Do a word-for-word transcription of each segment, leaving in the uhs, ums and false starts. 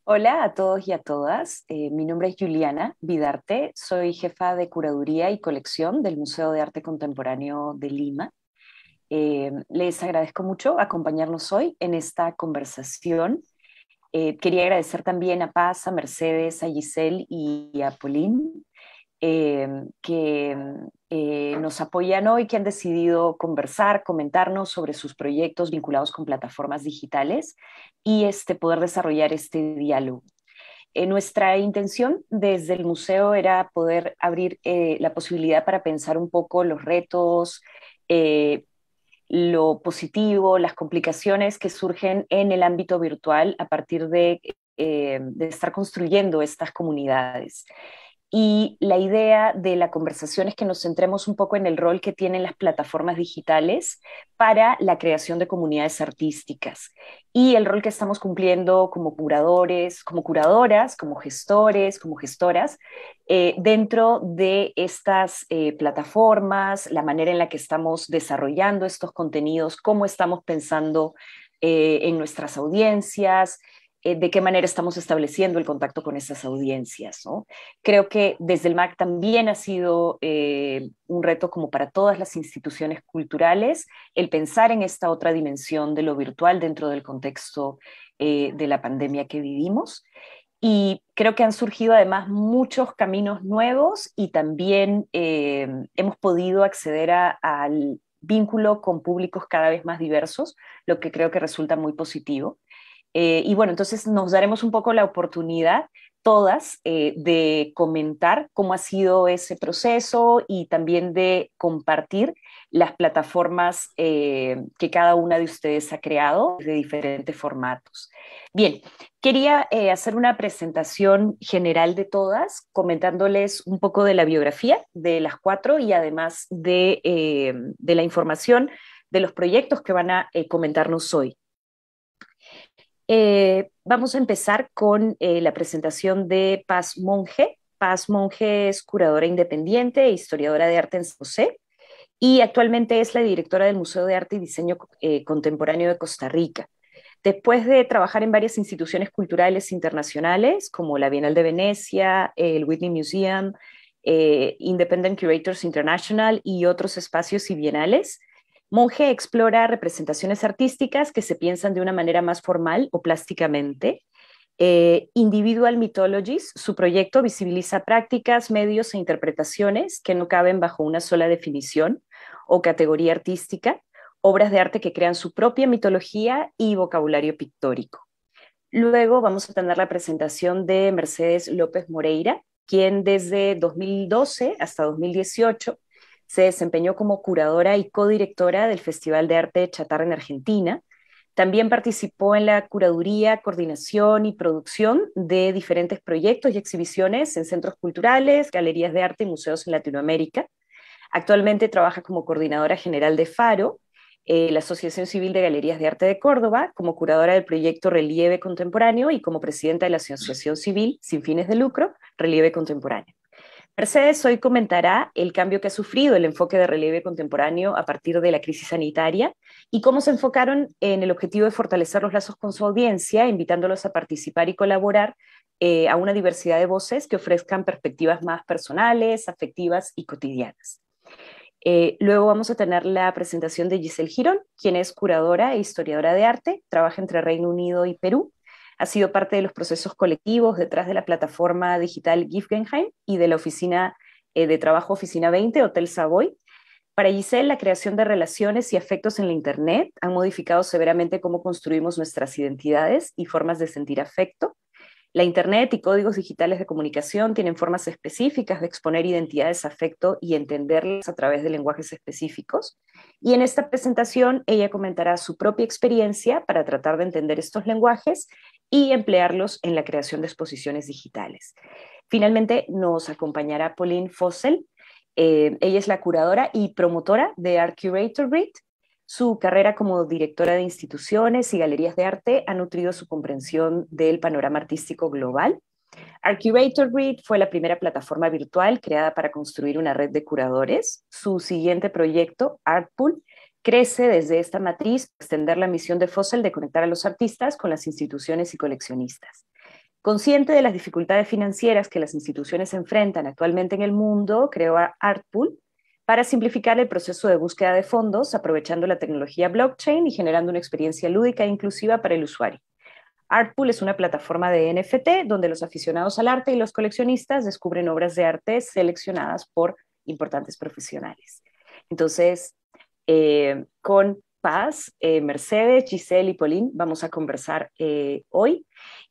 Hola a todos y a todas. Eh, mi nombre es Juliana Vidarte. Soy jefa de curaduría y colección del Museo de Arte Contemporáneo de Lima. Eh, les agradezco mucho acompañarnos hoy en esta conversación. Eh, quería agradecer también a Paz, a Mercedes, a Giselle y a Pauline eh, que eh, nos apoyan hoy, que han decidido conversar, comentarnos sobre sus proyectos vinculados con plataformas digitales y este, poder desarrollar este diálogo. Eh, nuestra intención desde el museo era poder abrir eh, la posibilidad para pensar un poco los retos, eh, lo positivo, las complicaciones que surgen en el ámbito virtual a partir de, eh, de estar construyendo estas comunidades. Y la idea de la conversación es que nos centremos un poco en el rol que tienen las plataformas digitales para la creación de comunidades artísticas y el rol que estamos cumpliendo como curadores, como curadoras, como gestores, como gestoras, eh, dentro de estas eh, plataformas, la manera en la que estamos desarrollando estos contenidos, cómo estamos pensando eh, en nuestras audiencias, eh, de qué manera estamos estableciendo el contacto con esas audiencias, ¿no? Creo que desde el M A C también ha sido eh, un reto como para todas las instituciones culturales el pensar en esta otra dimensión de lo virtual dentro del contexto eh, de la pandemia que vivimos. Y creo que han surgido además muchos caminos nuevos y también eh, hemos podido acceder a, al vínculo con públicos cada vez más diversos, lo que creo que resulta muy positivo. Eh, y bueno, entonces nos daremos un poco la oportunidad todas eh, de comentar cómo ha sido ese proceso y también de compartir las plataformas eh, que cada una de ustedes ha creado de diferentes formatos. Bien, quería eh, hacer una presentación general de todas, comentándoles un poco de la biografía de las cuatro y además de, eh, de la información de los proyectos que van a eh, comentarnos hoy. Eh, vamos a empezar con eh, la presentación de Paz Monge. Paz Monge es curadora independiente e historiadora de arte en San José y actualmente es la directora del Museo de Arte y Diseño eh, Contemporáneo de Costa Rica. Después de trabajar en varias instituciones culturales internacionales como la Bienal de Venecia, el Whitney Museum, eh, Independent Curators International y otros espacios y bienales, Monge explora representaciones artísticas que se piensan de una manera más formal o plásticamente. Eh, Individual Mythologies, su proyecto visibiliza prácticas, medios e interpretaciones que no caben bajo una sola definición o categoría artística, obras de arte que crean su propia mitología y vocabulario pictórico. Luego vamos a tener la presentación de Mercedes López Moreira, quien desde dos mil doce hasta dos mil dieciocho se desempeñó como curadora y codirectora del Festival de Arte de Chatarra en Argentina. También participó en la curaduría, coordinación y producción de diferentes proyectos y exhibiciones en centros culturales, galerías de arte y museos en Latinoamérica. Actualmente trabaja como coordinadora general de Faro, eh, la Asociación Civil de Galerías de Arte de Córdoba, como curadora del proyecto Relieve Contemporáneo y como presidenta de la Asociación Civil sin fines de lucro Relieve Contemporáneo. Mercedes hoy comentará el cambio que ha sufrido el enfoque de relieve contemporáneo a partir de la crisis sanitaria y cómo se enfocaron en el objetivo de fortalecer los lazos con su audiencia, invitándolos a participar y colaborar eh, a una diversidad de voces que ofrezcan perspectivas más personales, afectivas y cotidianas. Eh, luego vamos a tener la presentación de Giselle Girón, quien es curadora e historiadora de arte, trabaja entre Reino Unido y Perú, ha sido parte de los procesos colectivos detrás de la plataforma digital Gifgenheim y de la oficina eh, de trabajo Oficina veinte, Hotel Savoy. Para Giselle, la creación de relaciones y afectos en la Internet han modificado severamente cómo construimos nuestras identidades y formas de sentir afecto. La Internet y códigos digitales de comunicación tienen formas específicas de exponer identidades, afecto y entenderlas a través de lenguajes específicos. Y en esta presentación ella comentará su propia experiencia para tratar de entender estos lenguajes y emplearlos en la creación de exposiciones digitales. Finalmente nos acompañará Pauline Fossel. Eh, ella es la curadora y promotora de Art Curator Grid. Su carrera como directora de instituciones y galerías de arte ha nutrido su comprensión del panorama artístico global. Art Curator Grid fue la primera plataforma virtual creada para construir una red de curadores. Su siguiente proyecto, Artpool, crece desde esta matriz para extender la misión de Fossil de conectar a los artistas con las instituciones y coleccionistas. Consciente de las dificultades financieras que las instituciones enfrentan actualmente en el mundo, creó Artpool para simplificar el proceso de búsqueda de fondos, aprovechando la tecnología blockchain y generando una experiencia lúdica e inclusiva para el usuario. Artpool es una plataforma de N F T donde los aficionados al arte y los coleccionistas descubren obras de arte seleccionadas por importantes profesionales. Entonces, eh, con Paz, eh, Mercedes, Giselle y Pauline vamos a conversar eh, hoy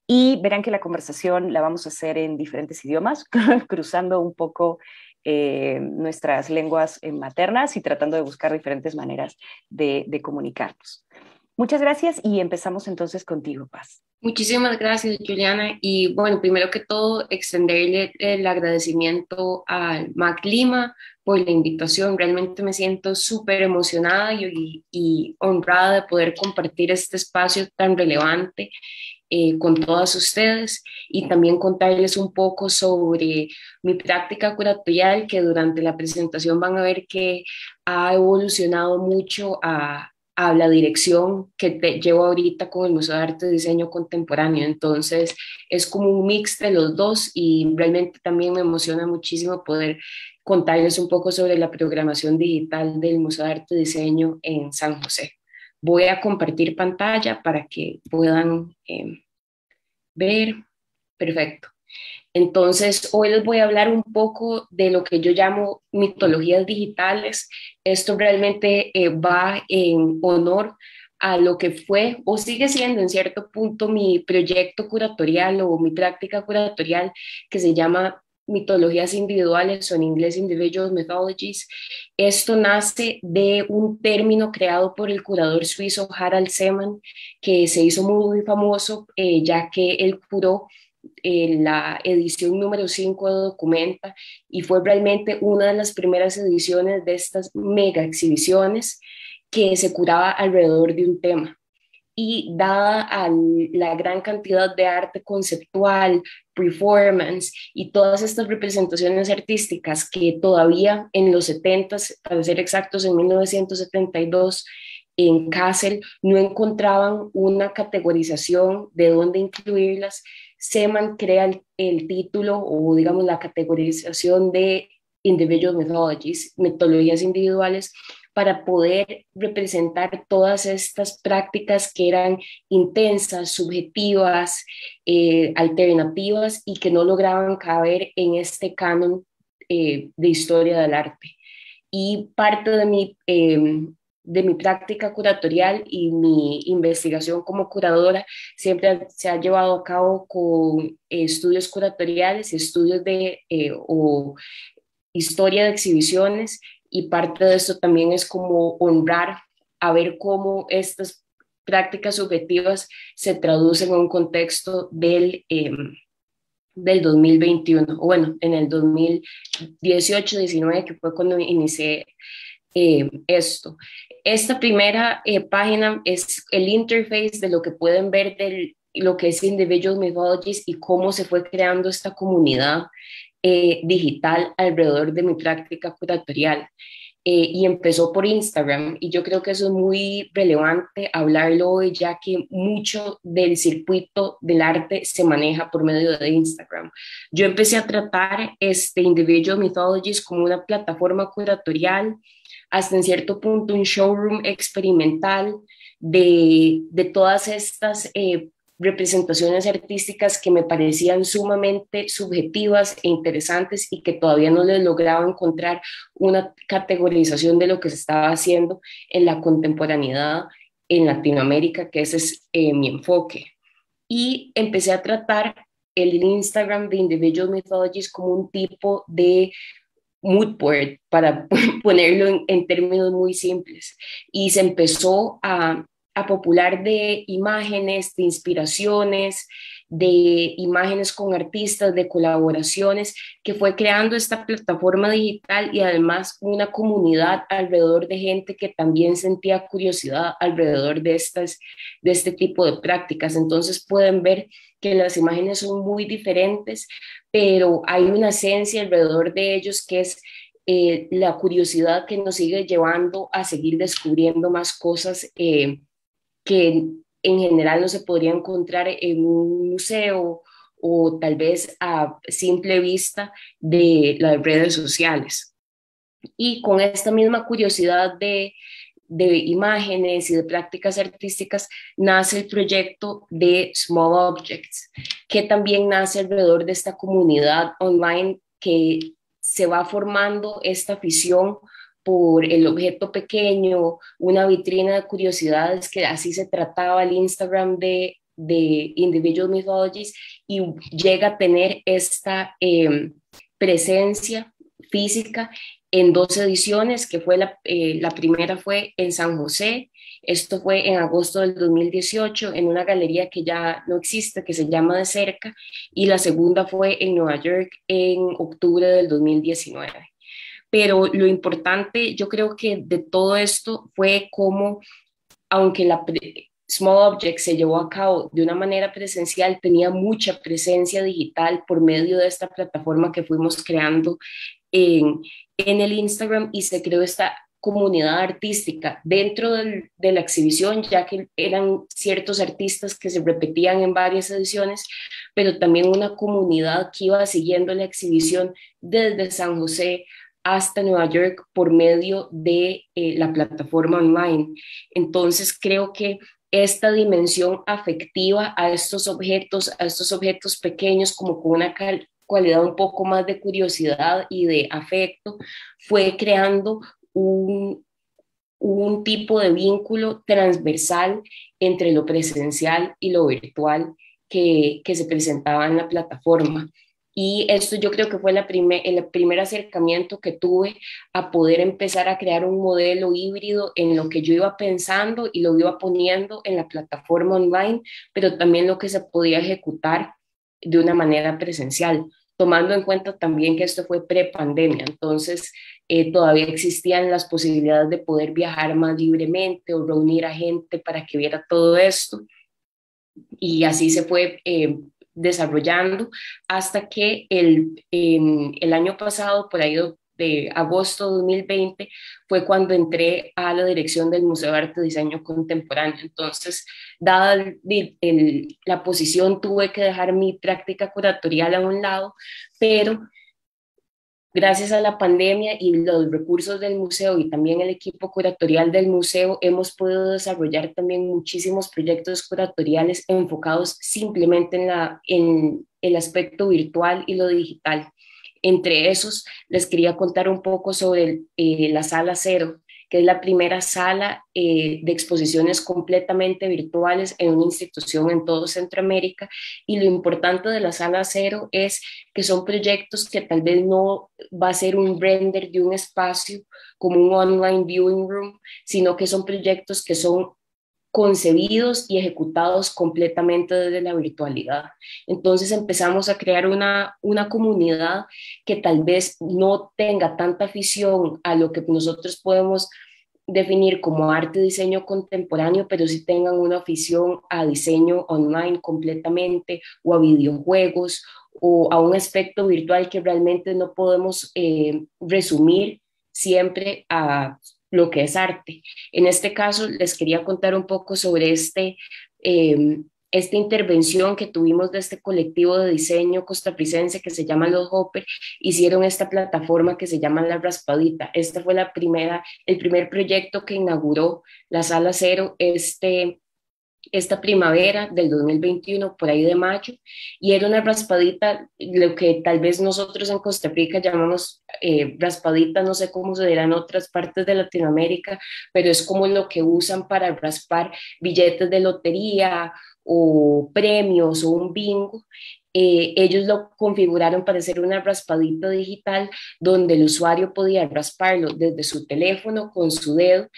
y verán que la conversación la vamos a hacer en diferentes idiomas, cruzando un poco eh, nuestras lenguas maternas y tratando de buscar diferentes maneras de, de comunicarnos. Muchas gracias y empezamos entonces contigo, Paz. Muchísimas gracias, Juliana. Y bueno, primero que todo, extenderle el agradecimiento al MAC Lima por la invitación. Realmente me siento súper emocionada y, y honrada de poder compartir este espacio tan relevante eh, con todas ustedes y también contarles un poco sobre mi práctica curatorial, que durante la presentación van a ver que ha evolucionado mucho a a la dirección que te llevo ahorita con el Museo de Arte y Diseño Contemporáneo. Entonces, es como un mix de los dos y realmente también me emociona muchísimo poder contarles un poco sobre la programación digital del Museo de Arte y Diseño en San José. Voy a compartir pantalla para que puedan eh, ver. Perfecto. Entonces, hoy les voy a hablar un poco de lo que yo llamo mitologías digitales. Esto realmente eh, va en honor a lo que fue o sigue siendo en cierto punto mi proyecto curatorial o mi práctica curatorial, que se llama mitologías individuales o en inglés individual mythologies. Esto nace de un término creado por el curador suizo Harald Seemann, que se hizo muy famoso eh, ya que él curó eh, la edición número cinco de Documenta y fue realmente una de las primeras ediciones de estas mega exhibiciones que se curaba alrededor de un tema. Y dada a la gran cantidad de arte conceptual, performance y todas estas representaciones artísticas que todavía en los setenta, para ser exactos en mil novecientos setenta y dos, en Kassel no encontraban una categorización de dónde incluirlas, Seman crea el, el título o digamos la categorización de Individual Mythologies, metodologías individuales, para poder representar todas estas prácticas que eran intensas, subjetivas, eh, alternativas y que no lograban caber en este canon eh, de historia del arte. Y parte de mi, eh, de mi práctica curatorial y mi investigación como curadora siempre se ha llevado a cabo con eh, estudios curatoriales, estudios de eh, o historia de exhibiciones, y parte de esto también es como honrar a ver cómo estas prácticas subjetivas se traducen en un contexto del, eh, del dos mil veintiuno, o bueno, en el dos mil dieciocho diecinueve, que fue cuando inicié eh, esto. Esta primera eh, página es el interface de lo que pueden ver de lo que es Individual Mythologies y cómo se fue creando esta comunidad eh, digital alrededor de mi práctica curatorial. Eh, y empezó por Instagram y yo creo que eso es muy relevante hablarlo hoy, ya que mucho del circuito del arte se maneja por medio de Instagram. Yo empecé a tratar este Individual Mythologies como una plataforma curatorial, hasta en cierto punto un showroom experimental de, de todas estas eh, representaciones artísticas que me parecían sumamente subjetivas e interesantes y que todavía no les lograba encontrar una categorización de lo que se estaba haciendo en la contemporaneidad en Latinoamérica, que ese es eh, mi enfoque. Y empecé a tratar el Instagram de Individual Mythologies como un tipo de mood board, para ponerlo en, en términos muy simples. Y se empezó a, a popular de imágenes, de inspiraciones, de imágenes con artistas, de colaboraciones, que fue creando esta plataforma digital y además una comunidad alrededor de gente que también sentía curiosidad alrededor de, estas, de este tipo de prácticas. Entonces pueden ver que las imágenes son muy diferentes, pero hay una esencia alrededor de ellos que es eh, la curiosidad que nos sigue llevando a seguir descubriendo más cosas eh, que en general no se podría encontrar en un museo o tal vez a simple vista de las redes sociales. Y con esta misma curiosidad de, de imágenes y de prácticas artísticas nace el proyecto de Small Objects, que también nace alrededor de esta comunidad online que se va formando esta afición por el objeto pequeño, una vitrina de curiosidades, que así se trataba el Instagram de, de Individual Mythologies, y llega a tener esta eh, presencia física en dos ediciones, que fue la, eh, la primera fue en San José, esto fue en agosto del dos mil dieciocho, en una galería que ya no existe, que se llama De Cerca, y la segunda fue en Nueva York en octubre del dos mil diecinueve. Pero lo importante, yo creo que de todo esto fue cómo, aunque la Small Object se llevó a cabo de una manera presencial, tenía mucha presencia digital por medio de esta plataforma que fuimos creando en, en el Instagram, y se creó esta comunidad artística dentro del, de la exhibición, ya que eran ciertos artistas que se repetían en varias ediciones, pero también una comunidad que iba siguiendo la exhibición desde San José hasta Nueva York por medio de eh, la plataforma online. Entonces creo que esta dimensión afectiva a estos objetos, a estos objetos pequeños, como con una cal cualidad un poco más de curiosidad y de afecto, fue creando un, un tipo de vínculo transversal entre lo presencial y lo virtual que, que se presentaba en la plataforma. Y esto yo creo que fue la primer, el primer acercamiento que tuve a poder empezar a crear un modelo híbrido en lo que yo iba pensando y lo iba poniendo en la plataforma online, pero también lo que se podía ejecutar de una manera presencial, tomando en cuenta también que esto fue pre-pandemia, entonces eh, todavía existían las posibilidades de poder viajar más libremente o reunir a gente para que viera todo esto, y así se fue eh, desarrollando hasta que el, en, el año pasado, por ahí de agosto de dos mil veinte, fue cuando entré a la dirección del Museo de Arte y Diseño Contemporáneo. Entonces, dada el, el, la posición, tuve que dejar mi práctica curatorial a un lado, pero gracias a la pandemia y los recursos del museo y también el equipo curatorial del museo, hemos podido desarrollar también muchísimos proyectos curatoriales enfocados simplemente en, la, en el aspecto virtual y lo digital. Entre esos, les quería contar un poco sobre eh, la Sala Cero, que es la primera sala eh, de exposiciones completamente virtuales en una institución en todo Centroamérica. Y lo importante de la Sala Cero es que son proyectos que tal vez no va a ser un render de un espacio como un online viewing room, sino que son proyectos que son concebidos y ejecutados completamente desde la virtualidad. Entonces empezamos a crear una, una comunidad que tal vez no tenga tanta afición a lo que nosotros podemos definir como arte y diseño contemporáneo, pero sí tengan una afición a diseño online completamente, o a videojuegos, o a un aspecto virtual que realmente no podemos eh, resumir siempre a lo que es arte. En este caso, les quería contar un poco sobre este, eh, esta intervención que tuvimos de este colectivo de diseño costarricense que se llama Los Hopper. Hicieron esta plataforma que se llama La Raspadita. Este fue la primera, el primer proyecto que inauguró la Sala Cero este esta primavera del dos mil veintiuno, por ahí de mayo, y era una raspadita, lo que tal vez nosotros en Costa Rica llamamos eh, raspadita, no sé cómo se dirá en otras partes de Latinoamérica, pero es como lo que usan para raspar billetes de lotería o premios o un bingo. Eh, ellos lo configuraron para ser una raspadita digital donde el usuario podía rasparlo desde su teléfono con su dedo,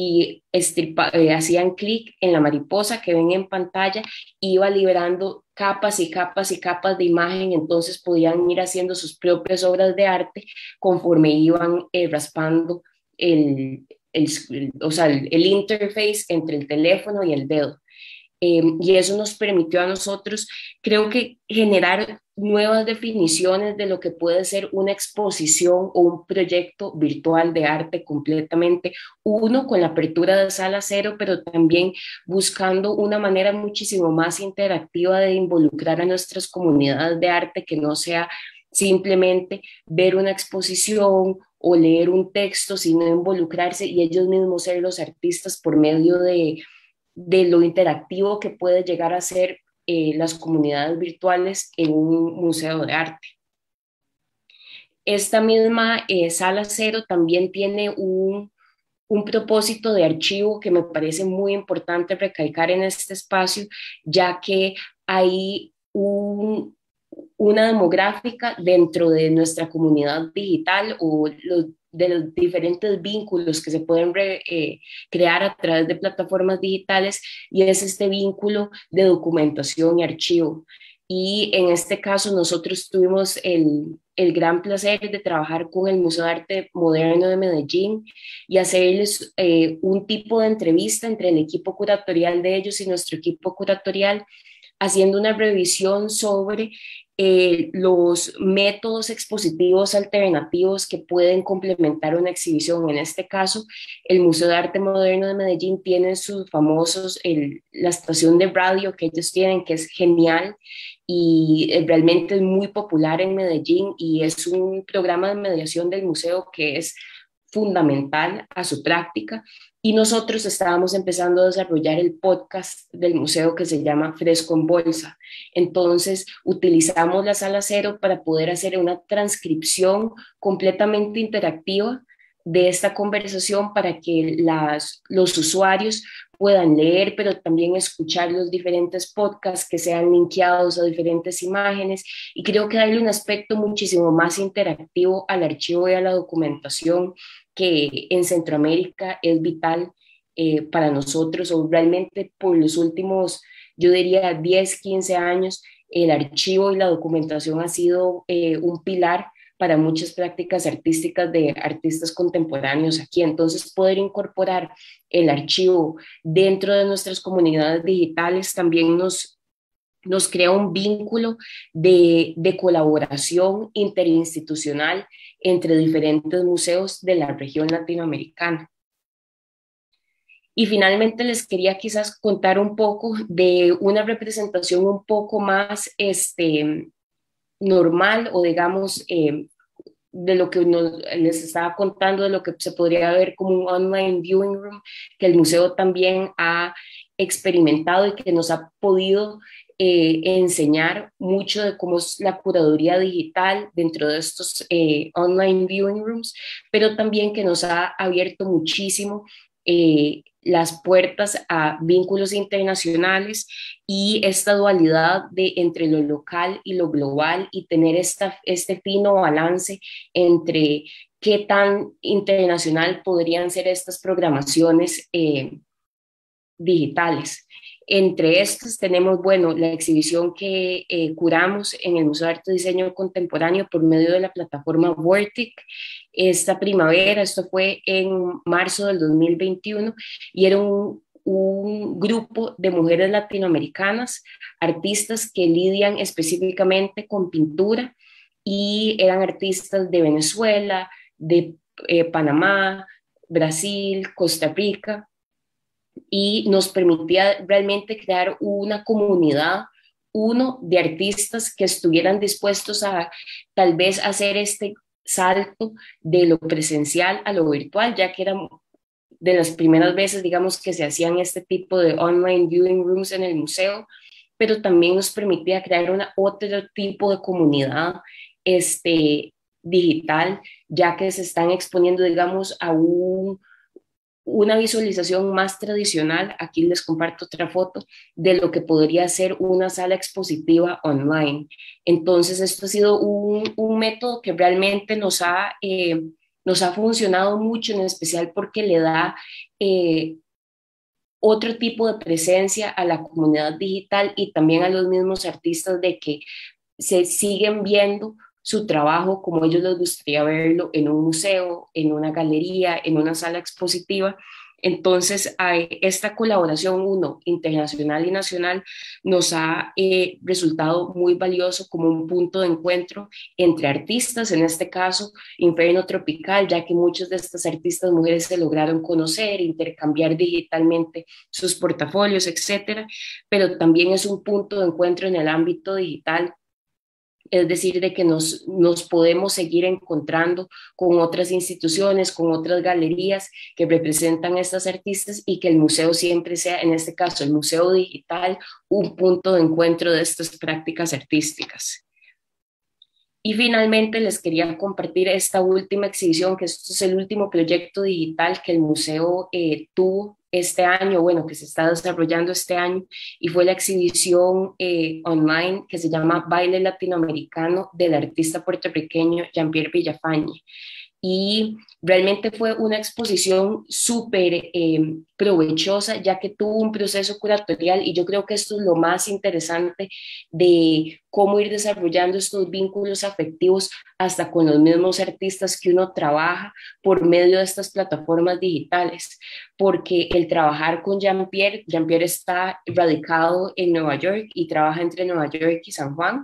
y estirpa, eh, hacían clic en la mariposa que ven en pantalla, iba liberando capas y capas y capas de imagen, entonces podían ir haciendo sus propias obras de arte conforme iban eh, raspando el, el, el, o sea, el, el interface entre el teléfono y el dedo. Eh, y eso nos permitió a nosotros, creo que, generar nuevas definiciones de lo que puede ser una exposición o un proyecto virtual de arte completamente, uno con la apertura de Sala Cero, pero también buscando una manera muchísimo más interactiva de involucrar a nuestras comunidades de arte, que no sea simplemente ver una exposición o leer un texto, sino involucrarse y ellos mismos ser los artistas por medio de, de lo interactivo que puede llegar a ser eh, las comunidades virtuales en un museo de arte. Esta misma eh, Sala Cero también tiene un, un propósito de archivo que me parece muy importante recalcar en este espacio, ya que hay un, una demográfica dentro de nuestra comunidad digital o los, de los diferentes vínculos que se pueden re, eh, crear a través de plataformas digitales, y es este vínculo de documentación y archivo. Y en este caso nosotros tuvimos el, el gran placer de trabajar con el Museo de Arte Moderno de Medellín y hacerles eh, un tipo de entrevista entre el equipo curatorial de ellos y nuestro equipo curatorial, haciendo una revisión sobre eh, los métodos expositivos alternativos que pueden complementar una exhibición. En este caso, el Museo de Arte Moderno de Medellín tiene sus famosos, el, la estación de radio que ellos tienen, que es genial y realmente es muy popular en Medellín, y es un programa de mediación del museo que es fundamental a su práctica. Y nosotros estábamos empezando a desarrollar el podcast del museo que se llama Fresco en Bolsa. Entonces utilizamos la Sala Cero para poder hacer una transcripción completamente interactiva de esta conversación para que las, los usuarios puedan leer, pero también escuchar los diferentes podcasts que sean linkeados a diferentes imágenes, y creo que darle un aspecto muchísimo más interactivo al archivo y a la documentación, que en Centroamérica es vital eh, para nosotros, o realmente por los últimos, yo diría, diez quince años, el archivo y la documentación ha sido eh, un pilar para muchas prácticas artísticas de artistas contemporáneos aquí. Entonces, poder incorporar el archivo dentro de nuestras comunidades digitales también nos, nos crea un vínculo de, de colaboración interinstitucional entre diferentes museos de la región latinoamericana. Y finalmente les quería quizás contar un poco de una representación un poco más este, normal, o digamos, eh, de lo que nos, les estaba contando, de lo que se podría ver como un online viewing room, que el museo también ha experimentado y que nos ha podido eh, enseñar mucho de cómo es la curaduría digital dentro de estos eh, online viewing rooms, pero también que nos ha abierto muchísimo eh, las puertas a vínculos internacionales y esta dualidad de entre lo local y lo global, y tener esta, este fino balance entre qué tan internacional podrían ser estas programaciones eh, digitales. Entre estas tenemos, bueno, la exhibición que eh, curamos en el Museo de Arte y Diseño Contemporáneo por medio de la plataforma Vortic esta primavera. Esto fue en marzo del dos mil veintiuno, y era un, un grupo de mujeres latinoamericanas, artistas que lidian específicamente con pintura, y eran artistas de Venezuela, de eh, Panamá, Brasil, Costa Rica, y nos permitía realmente crear una comunidad, uno, de artistas que estuvieran dispuestos a tal vez hacer este salto de lo presencial a lo virtual, ya que era de las primeras veces, digamos, que se hacían este tipo de online viewing rooms en el museo, pero también nos permitía crear una, otro tipo de comunidad este, digital, ya que se están exponiendo, digamos, a un una visualización más tradicional. Aquí les comparto otra foto de lo que podría ser una sala expositiva online. Entonces, esto ha sido un, un método que realmente nos ha, eh, nos ha funcionado mucho, en especial porque le da eh, otro tipo de presencia a la comunidad digital y también a los mismos artistas, de que se siguen viendo su trabajo como ellos les gustaría verlo en un museo, en una galería, en una sala expositiva. Entonces, hay esta colaboración, uno, internacional y nacional, nos ha eh, resultado muy valioso como un punto de encuentro entre artistas, en este caso, Inferno Tropical, ya que muchas de estas artistas mujeres se lograron conocer, intercambiar digitalmente sus portafolios, etcétera, pero también es un punto de encuentro en el ámbito digital, es decir, de que nos, nos podemos seguir encontrando con otras instituciones, con otras galerías que representan a estas artistas y que el museo siempre sea, en este caso, el museo digital, un punto de encuentro de estas prácticas artísticas. Y finalmente les quería compartir esta última exhibición, que este es el último proyecto digital que el museo eh, tuvo este año, bueno, que se está desarrollando este año, y fue la exhibición eh, online que se llama Baile Latinoamericano del artista puertorriqueño Jean-Pierre Villafañe. Y realmente fue una exposición súper eh, provechosa, ya que tuvo un proceso curatorial, y yo creo que esto es lo más interesante de cómo ir desarrollando estos vínculos afectivos hasta con los mismos artistas que uno trabaja por medio de estas plataformas digitales, porque el trabajar con Jean-Pierre, Jean-Pierre está radicado en Nueva York y trabaja entre Nueva York y San Juan,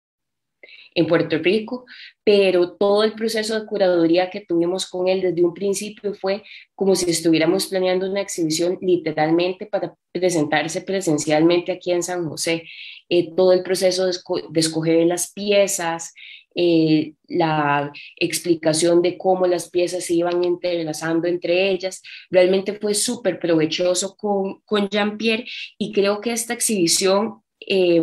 en Puerto Rico, pero todo el proceso de curaduría que tuvimos con él desde un principio fue como si estuviéramos planeando una exhibición literalmente para presentarse presencialmente aquí en San José. Eh, todo el proceso de, esco de escoger las piezas, eh, la explicación de cómo las piezas se iban entrelazando entre ellas, realmente fue súper provechoso con, con Jean-Pierre, y creo que esta exhibición eh,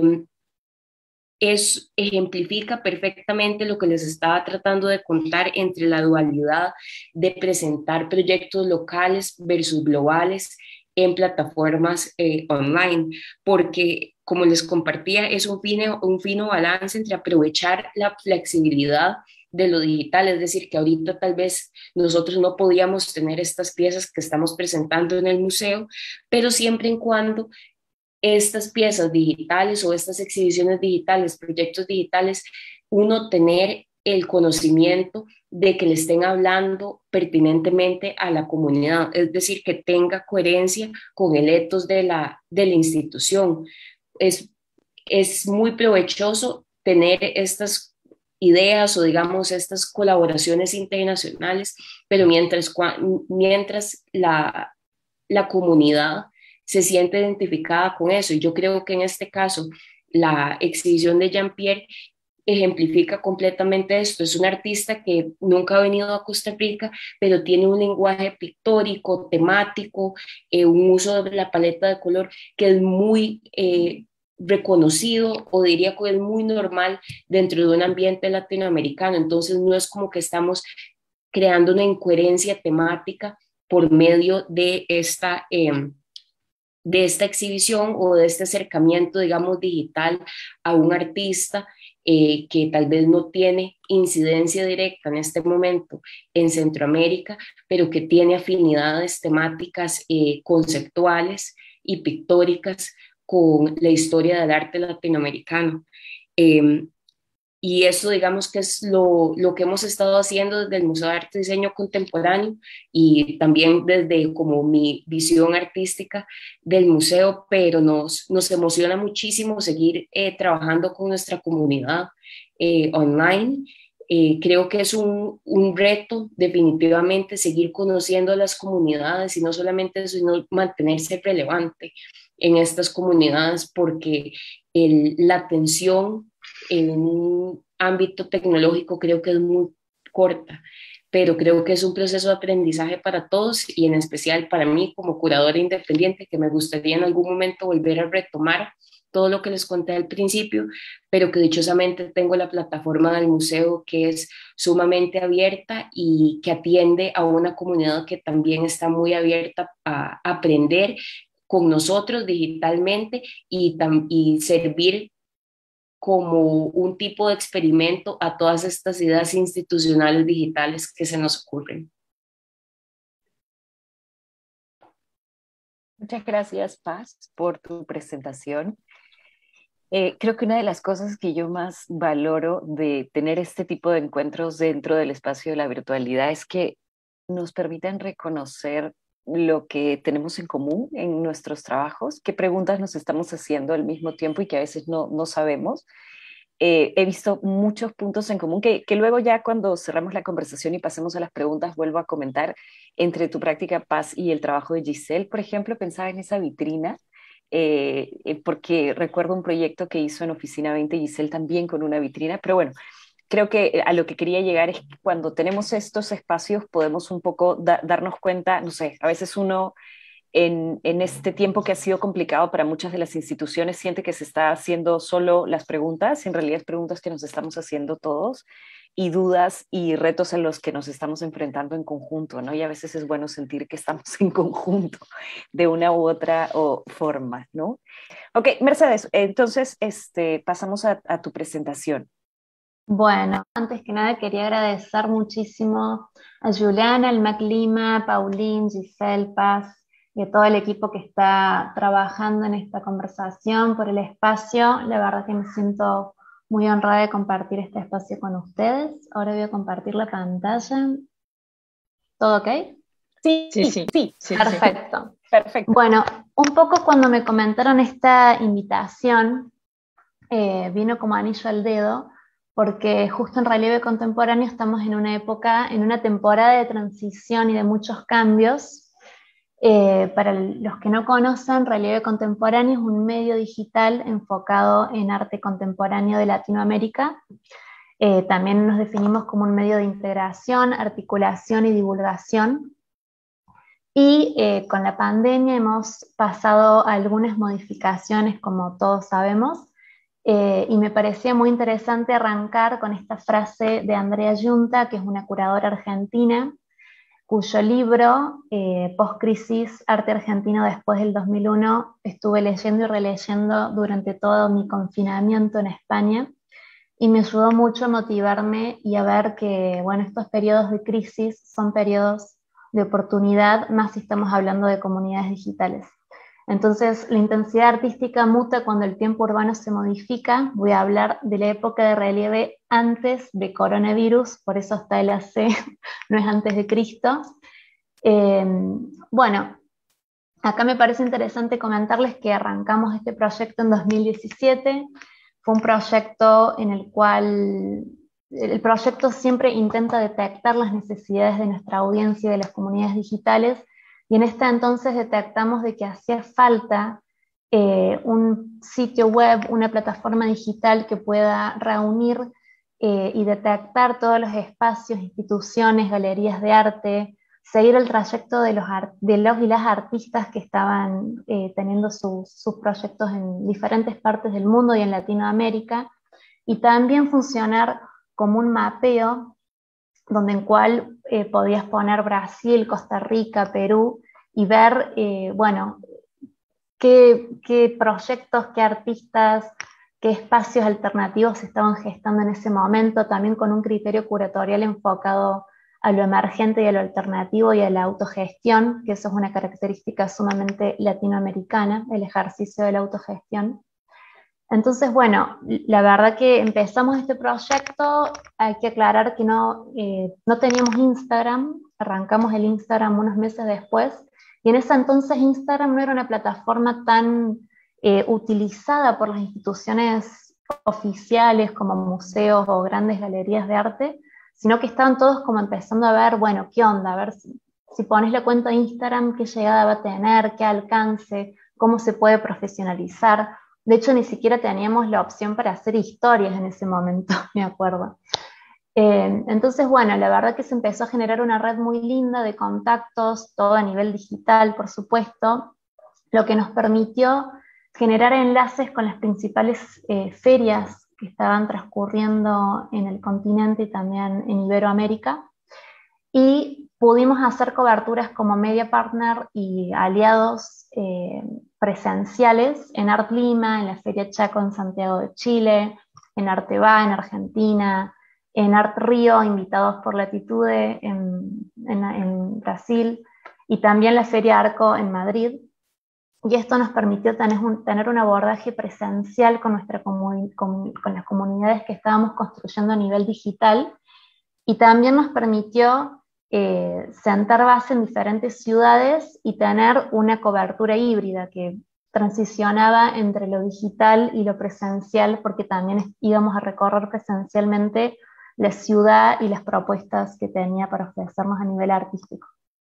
es, ejemplifica perfectamente lo que les estaba tratando de contar entre la dualidad de presentar proyectos locales versus globales en plataformas eh, online, porque como les compartía, es un fino, un fino balance entre aprovechar la flexibilidad de lo digital, es decir, que ahorita tal vez nosotros no podíamos tener estas piezas que estamos presentando en el museo, pero siempre en cuando estas piezas digitales o estas exhibiciones digitales, proyectos digitales, uno tener el conocimiento de que le estén hablando pertinentemente a la comunidad, es decir, que tenga coherencia con el ethos de la, de la institución. Es, es muy provechoso tener estas ideas o digamos estas colaboraciones internacionales, pero mientras, mientras la, la comunidad se siente identificada con eso. Y yo creo que en este caso, la exhibición de Jean-Pierre ejemplifica completamente esto. Es un artista que nunca ha venido a Costa Rica, pero tiene un lenguaje pictórico, temático, eh, un uso de la paleta de color que es muy eh, reconocido, o diría que es muy normal dentro de un ambiente latinoamericano. Entonces no es como que estamos creando una incoherencia temática por medio de esta, eh, de esta exhibición o de este acercamiento, digamos, digital a un artista eh, que tal vez no tiene incidencia directa en este momento en Centroamérica, pero que tiene afinidades temáticas, eh, conceptuales y pictóricas con la historia del arte latinoamericano. Eh, y eso, digamos, que es lo, lo que hemos estado haciendo desde el Museo de Arte y Diseño Contemporáneo, y también desde como mi visión artística del museo, pero nos, nos emociona muchísimo seguir eh, trabajando con nuestra comunidad eh, online. Eh, creo que es un, un reto definitivamente seguir conociendo a las comunidades, y no solamente eso, sino mantenerse relevante en estas comunidades, porque el, la atención en un ámbito tecnológico creo que es muy corta, pero creo que es un proceso de aprendizaje para todos, y en especial para mí como curadora independiente, que me gustaría en algún momento volver a retomar todo lo que les conté al principio, pero que dichosamente tengo la plataforma del museo, que es sumamente abierta y que atiende a una comunidad que también está muy abierta a aprender con nosotros digitalmente, y, y servir como un tipo de experimento a todas estas ideas institucionales digitales que se nos ocurren. Muchas gracias, Paz, por tu presentación. Eh, creo que una de las cosas que yo más valoro de tener este tipo de encuentros dentro del espacio de la virtualidad es que nos permiten reconocer lo que tenemos en común en nuestros trabajos, qué preguntas nos estamos haciendo al mismo tiempo y que a veces no, no sabemos. Eh, he visto muchos puntos en común que, que luego ya cuando cerramos la conversación y pasemos a las preguntas vuelvo a comentar entre tu práctica Paz y el trabajo de Giselle, por ejemplo, pensaba en esa vitrina. Eh, eh, porque recuerdo un proyecto que hizo en Oficina veinte Giselle también con una vitrina, pero bueno, creo que eh, a lo que quería llegar es que cuando tenemos estos espacios podemos un poco da darnos cuenta, no sé, a veces uno en, en, este tiempo que ha sido complicado para muchas de las instituciones siente que se está haciendo solo las preguntas, y en realidad es preguntas que nos estamos haciendo todos y dudas y retos en los que nos estamos enfrentando en conjunto, ¿no? Y a veces es bueno sentir que estamos en conjunto de una u otra o, forma, ¿no? Ok, Mercedes, entonces este, pasamos a, a tu presentación. Bueno, antes que nada quería agradecer muchísimo a Juliana, al Mac Lima, Pauline, Giselle, Paz y a todo el equipo que está trabajando en esta conversación por el espacio. La verdad que me siento muy honrada de compartir este espacio con ustedes. Ahora voy a compartir la pantalla. ¿Todo ok? Sí, sí, sí. sí, sí Perfecto. Sí. Perfecto. Bueno, un poco cuando me comentaron esta invitación, eh, vino como anillo al dedo, porque justo en Relieve Contemporáneo estamos en una época, en una temporada de transición y de muchos cambios. Eh, para los que no conocen, Relieve Contemporáneo es un medio digital enfocado en arte contemporáneo de Latinoamérica. Eh, también nos definimos como un medio de integración, articulación y divulgación. Y eh, con la pandemia hemos pasado algunas modificaciones, como todos sabemos, eh, y me parecía muy interesante arrancar con esta frase de Andrea Yunta, que es una curadora argentina, cuyo libro, eh, Post-Crisis, Arte Argentino después del dos mil uno, estuve leyendo y releyendo durante todo mi confinamiento en España, y me ayudó mucho a motivarme y a ver que, bueno, estos periodos de crisis son periodos de oportunidad, más si estamos hablando de comunidades digitales. Entonces, la intensidad artística muta cuando el tiempo urbano se modifica. Voy a hablar de la época de Relieve antes de coronavirus, por eso está el A C, no es antes de Cristo. Eh, bueno, acá me parece interesante comentarles que arrancamos este proyecto en dos mil diecisiete. Fue un proyecto en el cual el proyecto siempre intenta detectar las necesidades de nuestra audiencia y de las comunidades digitales, y en este entonces detectamos de que hacía falta eh, un sitio web, una plataforma digital que pueda reunir eh, y detectar todos los espacios, instituciones, galerías de arte, seguir el trayecto de los, de los y las artistas que estaban eh, teniendo sus, sus proyectos en diferentes partes del mundo y en Latinoamérica, y también funcionar como un mapeo donde en cual eh, podías poner Brasil, Costa Rica, Perú, y ver, eh, bueno, qué, qué proyectos, qué artistas, qué espacios alternativos se estaban gestando en ese momento, también con un criterio curatorial enfocado a lo emergente y a lo alternativo y a la autogestión, que eso es una característica sumamente latinoamericana, el ejercicio de la autogestión. Entonces, bueno, la verdad que empezamos este proyecto, hay que aclarar que no, eh, no teníamos Instagram, arrancamos el Instagram unos meses después, y en ese entonces Instagram no era una plataforma tan eh, utilizada por las instituciones oficiales como museos o grandes galerías de arte, sino que estaban todos como empezando a ver, bueno, ¿qué onda? A ver si, si pones la cuenta de Instagram, qué llegada va a tener, qué alcance, cómo se puede profesionalizar. De hecho, ni siquiera teníamos la opción para hacer historias en ese momento, me acuerdo. Eh, entonces, bueno, la verdad que se empezó a generar una red muy linda de contactos, todo a nivel digital, por supuesto, lo que nos permitió generar enlaces con las principales eh, ferias que estaban transcurriendo en el continente y también en Iberoamérica, y pudimos hacer coberturas como media partner y aliados eh, presenciales en Art Lima, en la Feria Chaco en Santiago de Chile, en Arteba en Argentina, en Art Río, invitados por Latitude en, en, en Brasil, y también la Feria Arco en Madrid. Y esto nos permitió tener un, tener un abordaje presencial con, nuestra comun, con, con las comunidades que estábamos construyendo a nivel digital, y también nos permitió eh, sentar base en diferentes ciudades y tener una cobertura híbrida que transicionaba entre lo digital y lo presencial, porque también íbamos a recorrer presencialmente la ciudad y las propuestas que tenía para ofrecernos a nivel artístico.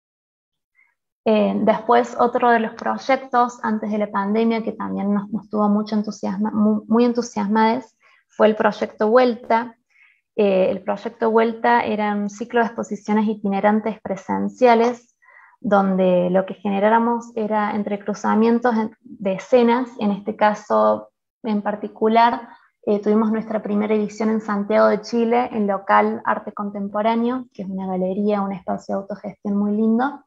Eh, después, otro de los proyectos antes de la pandemia que también nos, nos tuvo mucho entusiasma, muy, muy entusiasmados fue el proyecto Vuelta. Eh, el proyecto Vuelta era un ciclo de exposiciones itinerantes presenciales, donde lo que generáramos era entrecruzamientos de escenas. En este caso en particular, eh, tuvimos nuestra primera edición en Santiago de Chile, en Local Arte Contemporáneo, que es una galería, un espacio de autogestión muy lindo.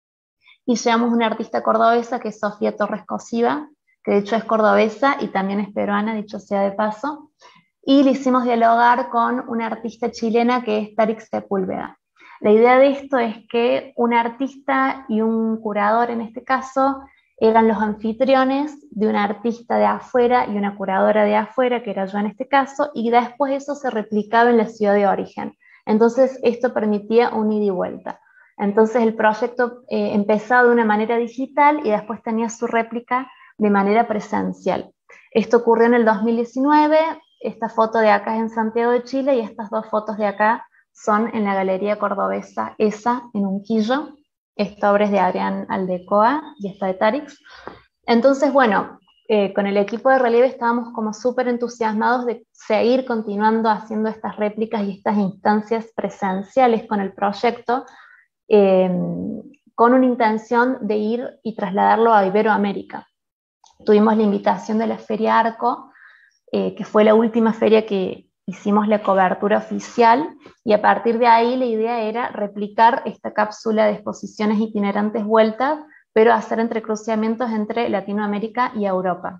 Y llevamos una artista cordobesa que es Sofía Torres Cosiva, que de hecho es cordobesa y también es peruana, dicho sea de paso, y le hicimos dialogar con una artista chilena que es Tarix Sepúlveda. La idea de esto es que un artista y un curador, en este caso, eran los anfitriones de una artista de afuera y una curadora de afuera, que era yo en este caso, y después eso se replicaba en la ciudad de origen. Entonces esto permitía un ida y vuelta. Entonces el proyecto eh, empezaba de una manera digital y después tenía su réplica de manera presencial. Esto ocurrió en el dos mil diecinueve, esta foto de acá es en Santiago de Chile y estas dos fotos de acá son en la Galería Cordobesa ESA en Unquillo. Esta obra es de Adrián Aldecoa y esta de Tarix. Entonces, bueno, eh, con el equipo de Relieve estábamos como súper entusiasmados de seguir continuando haciendo estas réplicas y estas instancias presenciales con el proyecto, Eh, con una intención de ir y trasladarlo a Iberoamérica. Tuvimos la invitación de la Feria Arco, eh, que fue la última feria que hicimos la cobertura oficial, y a partir de ahí la idea era replicar esta cápsula de exposiciones itinerantes Vueltas, pero hacer entrecruzamientos entre Latinoamérica y Europa.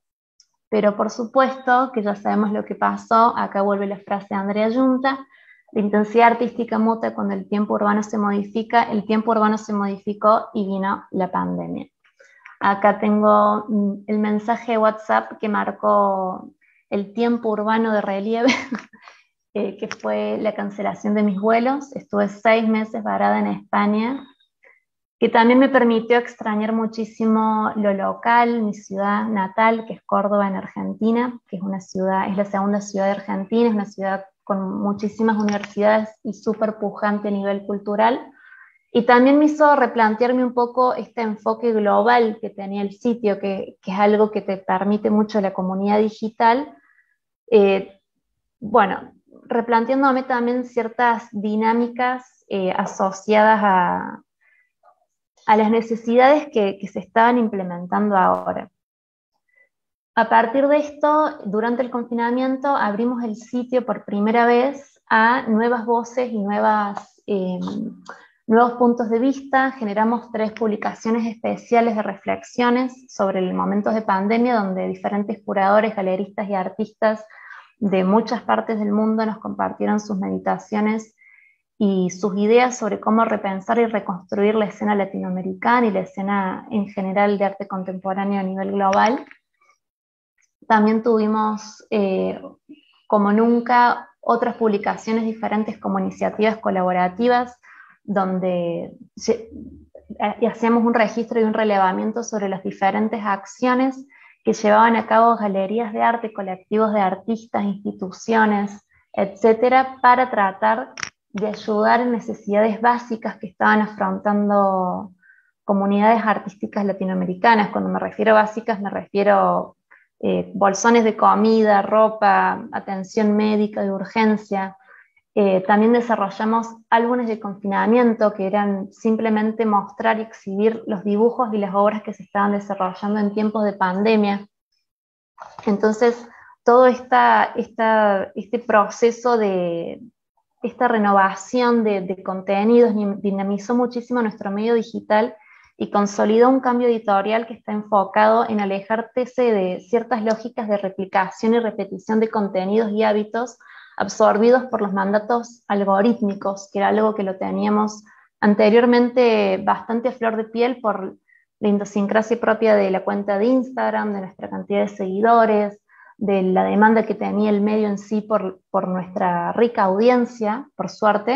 Pero por supuesto que ya sabemos lo que pasó, acá vuelve la frase de Andrea Yunta: la intensidad artística muta cuando el tiempo urbano se modifica, el tiempo urbano se modificó y vino la pandemia. Acá tengo el mensaje de WhatsApp que marcó el tiempo urbano de Relieve, eh, que fue la cancelación de mis vuelos. Estuve seis meses varada en España, que también me permitió extrañar muchísimo lo local, mi ciudad natal, que es Córdoba en Argentina, que es una ciudad, es la segunda ciudad de Argentina, es una ciudad con muchísimas universidades y súper pujante a nivel cultural, y también me hizo replantearme un poco este enfoque global que tenía el sitio, que, que es algo que te permite mucho la comunidad digital. Eh, bueno, replanteándome también ciertas dinámicas eh, asociadas a, a las necesidades que, que se estaban implementando ahora. A partir de esto, durante el confinamiento, abrimos el sitio por primera vez a nuevas voces y nuevas, eh, nuevos puntos de vista. Generamos tres publicaciones especiales de reflexiones sobre el momento de pandemia, donde diferentes curadores, galeristas y artistas de muchas partes del mundo nos compartieron sus meditaciones y sus ideas sobre cómo repensar y reconstruir la escena latinoamericana y la escena en general de arte contemporáneo a nivel global. También tuvimos, eh, como nunca, otras publicaciones diferentes como iniciativas colaborativas, donde hacíamos un registro y un relevamiento sobre las diferentes acciones que llevaban a cabo galerías de arte, colectivos de artistas, instituciones, etcétera, para tratar de ayudar en necesidades básicas que estaban afrontando comunidades artísticas latinoamericanas. Cuando me refiero a básicas, me refiero Eh, bolsones de comida, ropa, atención médica de urgencia. Eh, también desarrollamos álbumes de confinamiento que eran simplemente mostrar y exhibir los dibujos y las obras que se estaban desarrollando en tiempos de pandemia. Entonces, todo esta, esta, este proceso de esta renovación de, de contenidos dinamizó muchísimo nuestro medio digital y consolidó un cambio editorial que está enfocado en alejarse de ciertas lógicas de replicación y repetición de contenidos y hábitos absorbidos por los mandatos algorítmicos, que era algo que lo teníamos anteriormente bastante a flor de piel por la idiosincrasia propia de la cuenta de Instagram, de nuestra cantidad de seguidores, de la demanda que tenía el medio en sí por, por nuestra rica audiencia, por suerte,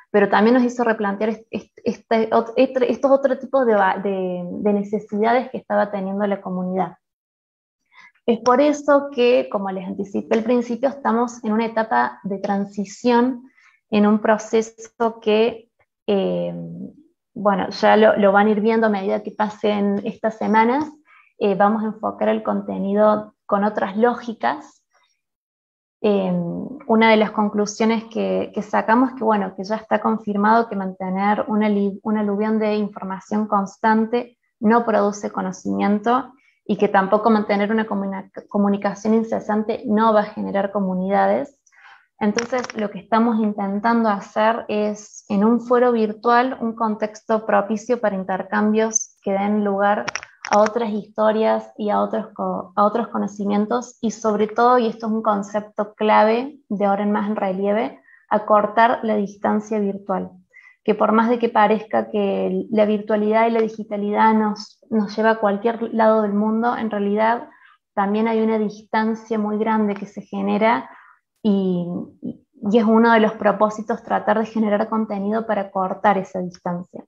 pero también nos hizo replantear este, este, este, estos otros tipos de, de, de necesidades que estaba teniendo la comunidad. Es por eso que, como les anticipé al principio, estamos en una etapa de transición, en un proceso que, eh, bueno, ya lo, lo van a ir viendo a medida que pasen estas semanas. Eh, vamos a enfocar el contenido con otras lógicas. Eh, una de las conclusiones que, que sacamos es que, bueno, que ya está confirmado que mantener una, una aluvión de información constante no produce conocimiento, y que tampoco mantener una comunicación incesante no va a generar comunidades. Entonces, lo que estamos intentando hacer es, en un foro virtual, un contexto propicio para intercambios que den lugar a otras historias y a otros, a otros conocimientos, y sobre todo, y esto es un concepto clave de ahora en más en Relieve, acortar la distancia virtual. Que por más de que parezca que la virtualidad y la digitalidad nos, nos lleva a cualquier lado del mundo, en realidad también hay una distancia muy grande que se genera, y, y es uno de los propósitos tratar de generar contenido para cortar esa distancia.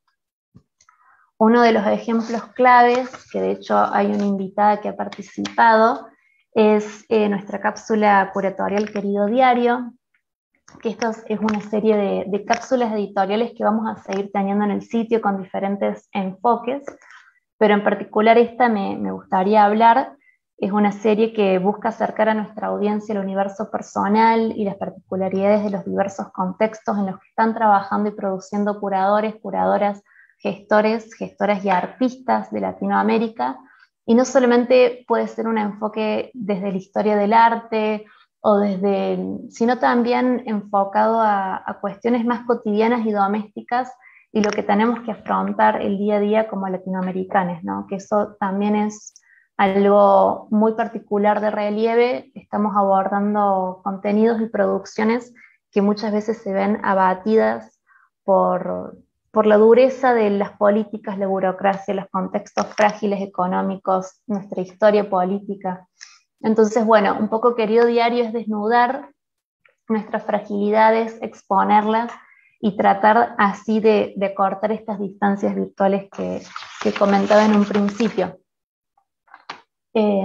Uno de los ejemplos claves, que de hecho hay una invitada que ha participado, es eh, nuestra cápsula curatorial Querido Diario, que esto es una serie de, de cápsulas editoriales que vamos a seguir teniendo en el sitio con diferentes enfoques, pero en particular esta me, me gustaría hablar. Es una serie que busca acercar a nuestra audiencia el universo personal y las particularidades de los diversos contextos en los que están trabajando y produciendo curadores, curadoras, gestores, gestoras y artistas de Latinoamérica. Y no solamente puede ser un enfoque desde la historia del arte, o desde, sino también enfocado a, a cuestiones más cotidianas y domésticas, y lo que tenemos que afrontar el día a día como latinoamericanos, ¿no? Que eso también es algo muy particular de Relieve. Estamos abordando contenidos y producciones que muchas veces se ven abatidas por, por la dureza de las políticas, la burocracia, los contextos frágiles económicos, nuestra historia política. Entonces, bueno, un poco Querido Diario es desnudar nuestras fragilidades, exponerlas y tratar así de, de cortar estas distancias virtuales que, que comentaba en un principio. Eh,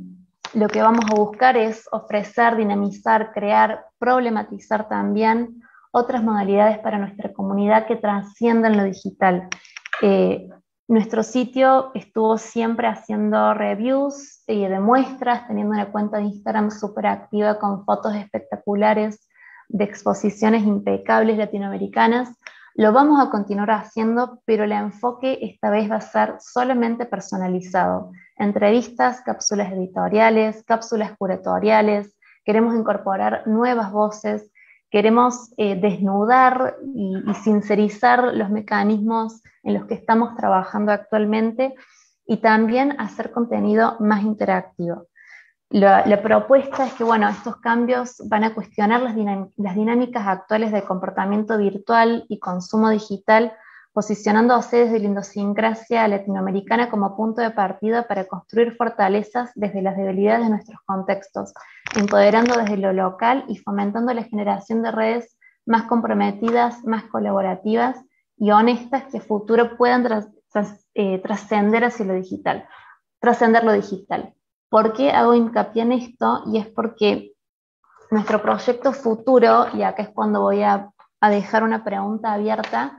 lo que vamos a buscar es ofrecer, dinamizar, crear, problematizar también otras modalidades para nuestra comunidad que trasciendan lo digital. Eh, Nuestro sitio estuvo siempre haciendo reviews y de muestras, teniendo una cuenta de Instagram súper activa con fotos espectaculares de exposiciones impecables latinoamericanas. Lo vamos a continuar haciendo, pero el enfoque esta vez va a ser solamente personalizado. Entrevistas, cápsulas editoriales, cápsulas curatoriales. Queremos incorporar nuevas voces. Queremos eh, desnudar y, y sincerizar los mecanismos en los que estamos trabajando actualmente, y también hacer contenido más interactivo. La, la propuesta es que, bueno, estos cambios van a cuestionar las, dinam las dinámicas actuales de comportamiento virtual y consumo digital, posicionándose desde la idiosincrasia latinoamericana como punto de partida para construir fortalezas desde las debilidades de nuestros contextos, empoderando desde lo local y fomentando la generación de redes más comprometidas, más colaborativas y honestas, que a futuro puedan tras, tras, eh, trascender hacia lo digital, trascender lo digital. ¿Por qué hago hincapié en esto? Y es porque nuestro proyecto futuro, y acá es cuando voy a, a dejar una pregunta abierta,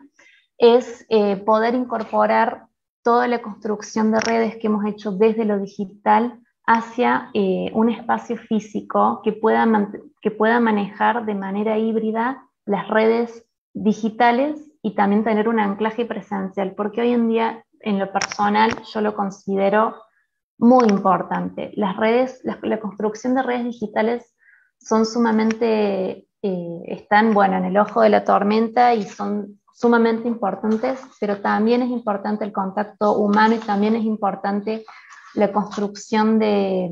es eh, poder incorporar toda la construcción de redes que hemos hecho desde lo digital hacia eh, un espacio físico que pueda, que pueda manejar de manera híbrida las redes digitales y también tener un anclaje presencial, porque hoy en día, en lo personal, yo lo considero muy importante. Las redes, la, la construcción de redes digitales son sumamente, eh, están, bueno, en el ojo de la tormenta y son sumamente importantes, pero también es importante el contacto humano y también es importante la construcción de,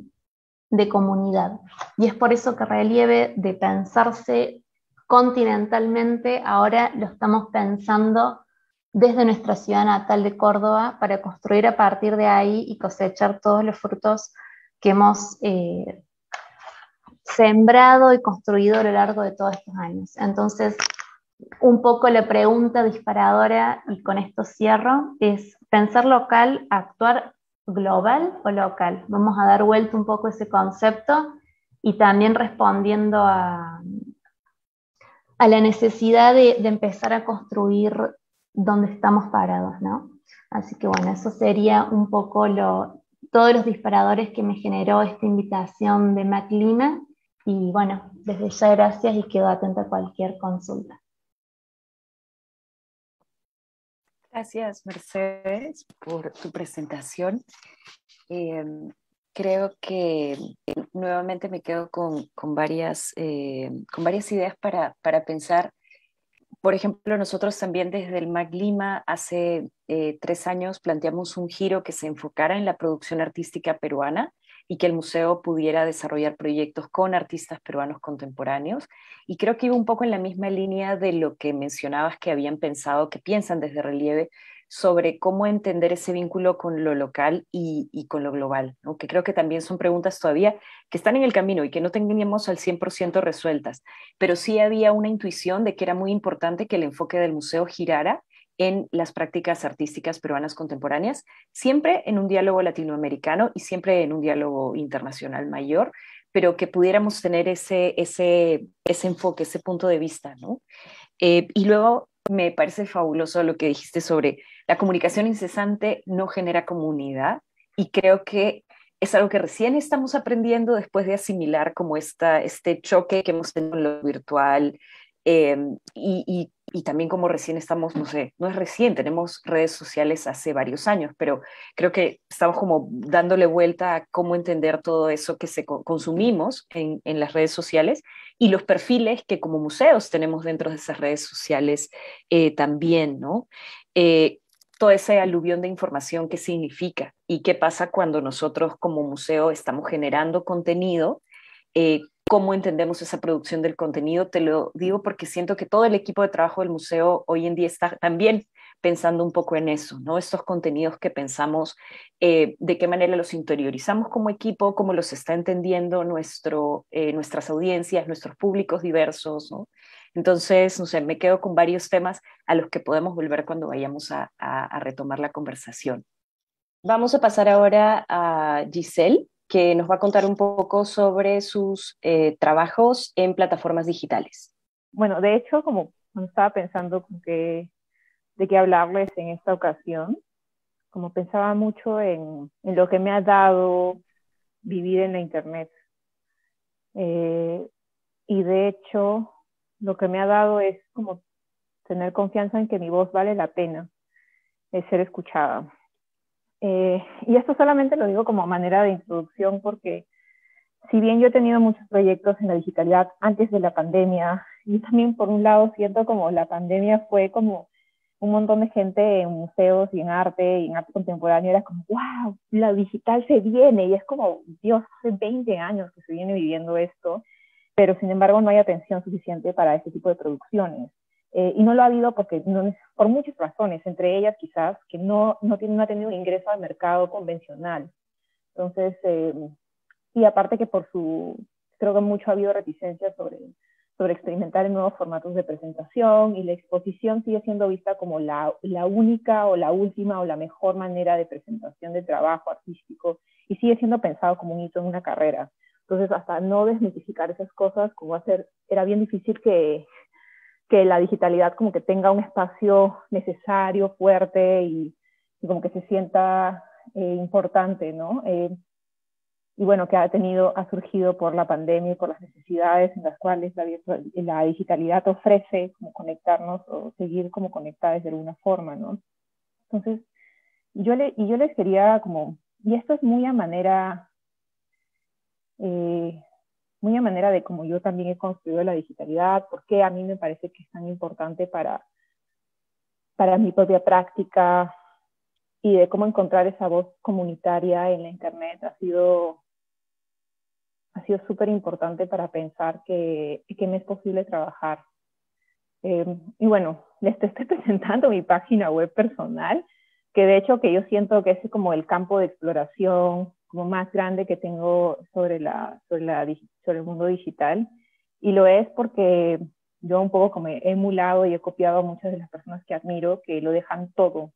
de comunidad. Y es por eso que Relieve, de pensarse continentalmente, ahora lo estamos pensando desde nuestra ciudad natal de Córdoba, para construir a partir de ahí y cosechar todos los frutos que hemos eh, sembrado y construido a lo largo de todos estos años. Entonces, un poco la pregunta disparadora, y con esto cierro, es pensar local, actuar global o local. Vamos a dar vuelta un poco ese concepto y también respondiendo a, a la necesidad de, de empezar a construir donde estamos parados, ¿no? Así que bueno, eso sería un poco lo, todos los disparadores que me generó esta invitación de MacLima. Y bueno, desde ya gracias y quedo atenta a cualquier consulta. Gracias, Mercedes, por tu presentación. Eh, creo que nuevamente me quedo con, con, varias, eh, con varias ideas para, para pensar. Por ejemplo, nosotros también desde el MacLima hace eh, tres años planteamos un giro que se enfocara en la producción artística peruana y que el museo pudiera desarrollar proyectos con artistas peruanos contemporáneos. Y creo que iba un poco en la misma línea de lo que mencionabas que habían pensado, que piensan desde Relieve, sobre cómo entender ese vínculo con lo local y, y con lo global, ¿no? Que creo que también son preguntas todavía que están en el camino y que no teníamos al cien por ciento resueltas, pero sí había una intuición de que era muy importante que el enfoque del museo girara en las prácticas artísticas peruanas contemporáneas, siempre en un diálogo latinoamericano y siempre en un diálogo internacional mayor, pero que pudiéramos tener ese, ese, ese enfoque, ese punto de vista, ¿no? Eh, y luego me parece fabuloso lo que dijiste sobre la comunicación incesante no genera comunidad, y creo que es algo que recién estamos aprendiendo después de asimilar como esta, este choque que hemos tenido en lo virtual, eh, y, y, y también como recién estamos, no sé, no es recién, tenemos redes sociales hace varios años, pero creo que estamos como dándole vuelta a cómo entender todo eso que se consumimos en, en las redes sociales y los perfiles que como museos tenemos dentro de esas redes sociales eh, también, ¿no? Eh, toda esa aluvión de información, qué significa y qué pasa cuando nosotros como museo estamos generando contenido, eh, cómo entendemos esa producción del contenido. Te lo digo porque siento que todo el equipo de trabajo del museo hoy en día está también pensando un poco en eso, ¿no? Estos contenidos que pensamos, eh, de qué manera los interiorizamos como equipo, cómo los está entendiendo nuestro, eh, nuestras audiencias, nuestros públicos diversos, ¿no? Entonces, no sé, me quedo con varios temas a los que podemos volver cuando vayamos a, a, a retomar la conversación. Vamos a pasar ahora a Giselle, que nos va a contar un poco sobre sus eh, trabajos en plataformas digitales. Bueno, de hecho, como estaba pensando con que, de qué hablarles en esta ocasión, como pensaba mucho en, en lo que me ha dado vivir en la Internet. Eh, y de hecho, lo que me ha dado es como tener confianza en que mi voz vale la pena eh, ser escuchada. Eh, y esto solamente lo digo como manera de introducción porque si bien yo he tenido muchos proyectos en la digitalidad antes de la pandemia, y también por un lado siento como la pandemia fue como un montón de gente en museos y en arte y en arte contemporáneo, era como, wow, la digital se viene, y es como, Dios, hace veinte años que se viene viviendo esto, pero sin embargo no hay atención suficiente para este tipo de producciones. Eh, y no lo ha habido porque no, por muchas razones, entre ellas quizás que no, no, tiene, no ha tenido ingreso al mercado convencional. Entonces, eh, y aparte que por su, creo que mucho ha habido reticencia sobre, sobre experimentar en nuevos formatos de presentación, y la exposición sigue siendo vista como la, la única o la última o la mejor manera de presentación de trabajo artístico, y sigue siendo pensado como un hito en una carrera. Entonces, hasta no desmitificar esas cosas, como hacer, era bien difícil que, que la digitalidad como que tenga un espacio necesario, fuerte, y, y como que se sienta eh, importante, ¿no? Eh, y bueno, que ha tenido, ha surgido por la pandemia y por las necesidades en las cuales la, la digitalidad ofrece como conectarnos o seguir como conectadas de alguna forma, ¿no? Entonces, yo, le, y yo les quería como, y esto es muy a manera, eh, muy a manera de como yo también he construido la digitalidad, porque a mí me parece que es tan importante para, para mi propia práctica, y de cómo encontrar esa voz comunitaria en la Internet ha sido... ha sido súper importante para pensar que, que me es posible trabajar. Eh, y bueno, les estoy presentando mi página web personal, que de hecho que yo siento que es como el campo de exploración como más grande que tengo sobre, la, sobre, la, sobre el mundo digital. Y lo es porque yo un poco como he emulado y he copiado a muchas de las personas que admiro, que lo dejan todo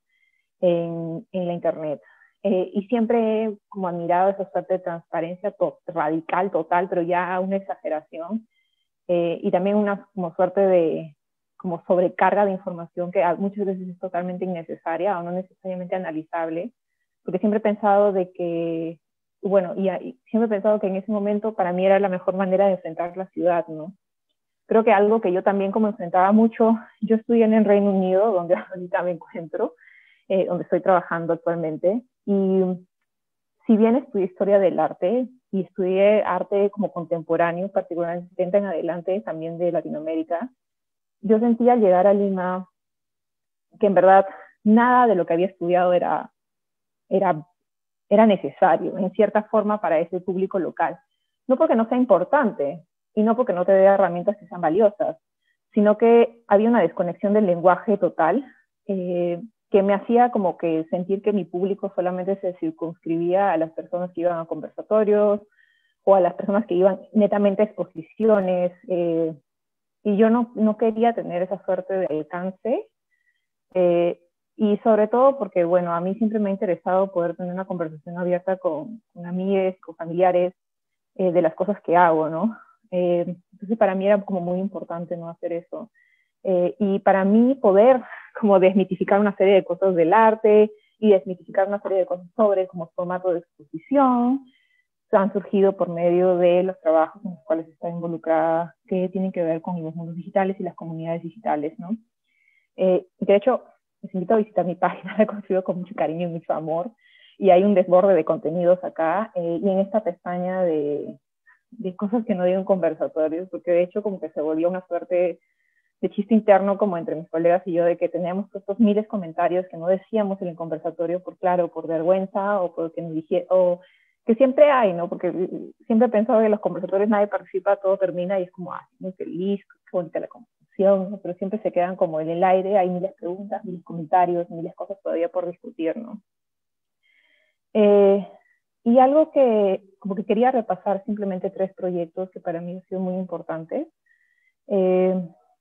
en, en la internet. Eh, y siempre he como admirado esa suerte de transparencia to radical, total, pero ya una exageración. Eh, y también una como suerte de como sobrecarga de información que muchas veces es totalmente innecesaria o no necesariamente analizable, porque siempre he pensado de que, bueno, y, y siempre he pensado que en ese momento para mí era la mejor manera de enfrentar la ciudad, ¿no? Creo que algo que yo también como enfrentaba mucho, yo estudié en el Reino Unido, donde ahorita me encuentro, eh, donde estoy trabajando actualmente, y si bien estudié historia del arte y estudié arte como contemporáneo, particularmente setenta en adelante, también de Latinoamérica, yo sentía al llegar a Lima que en verdad nada de lo que había estudiado era, era, era necesario, en cierta forma, para ese público local. No porque no sea importante y no porque no te dé herramientas que sean valiosas, sino que había una desconexión del lenguaje total, eh, que me hacía como que sentir que mi público solamente se circunscribía a las personas que iban a conversatorios o a las personas que iban netamente a exposiciones, eh, y yo no, no quería tener esa suerte de alcance, eh, y sobre todo porque, bueno, a mí siempre me ha interesado poder tener una conversación abierta con, con amigos, con familiares, eh, de las cosas que hago, ¿no? Eh, entonces para mí era como muy importante no hacer eso. Eh, y para mí poder como desmitificar una serie de cosas del arte y desmitificar una serie de cosas sobre como formato de exposición, han surgido por medio de los trabajos en los cuales está involucrada, que tienen que ver con los mundos digitales y las comunidades digitales, ¿no? Eh, de hecho, les invito a visitar mi página, la he construido con mucho cariño y mucho amor, y hay un desborde de contenidos acá, eh, y en esta pestaña de, de cosas que no digo en conversatorios, porque de hecho como que se volvió una suerte de chiste interno como entre mis colegas y yo, de que teníamos estos miles de comentarios que no decíamos en el conversatorio por, claro, por vergüenza o porque nos dije, o que siempre hay, ¿no? Porque siempre he pensado que en los conversatorios nadie participa, todo termina y es como, ah, muy feliz, qué bonita la conversación, ¿no? Pero siempre se quedan como en el aire, hay miles de preguntas, miles de comentarios, miles de cosas todavía por discutir, ¿no? Eh, y algo que como que quería repasar, simplemente tres proyectos que para mí han sido muy importantes, eh,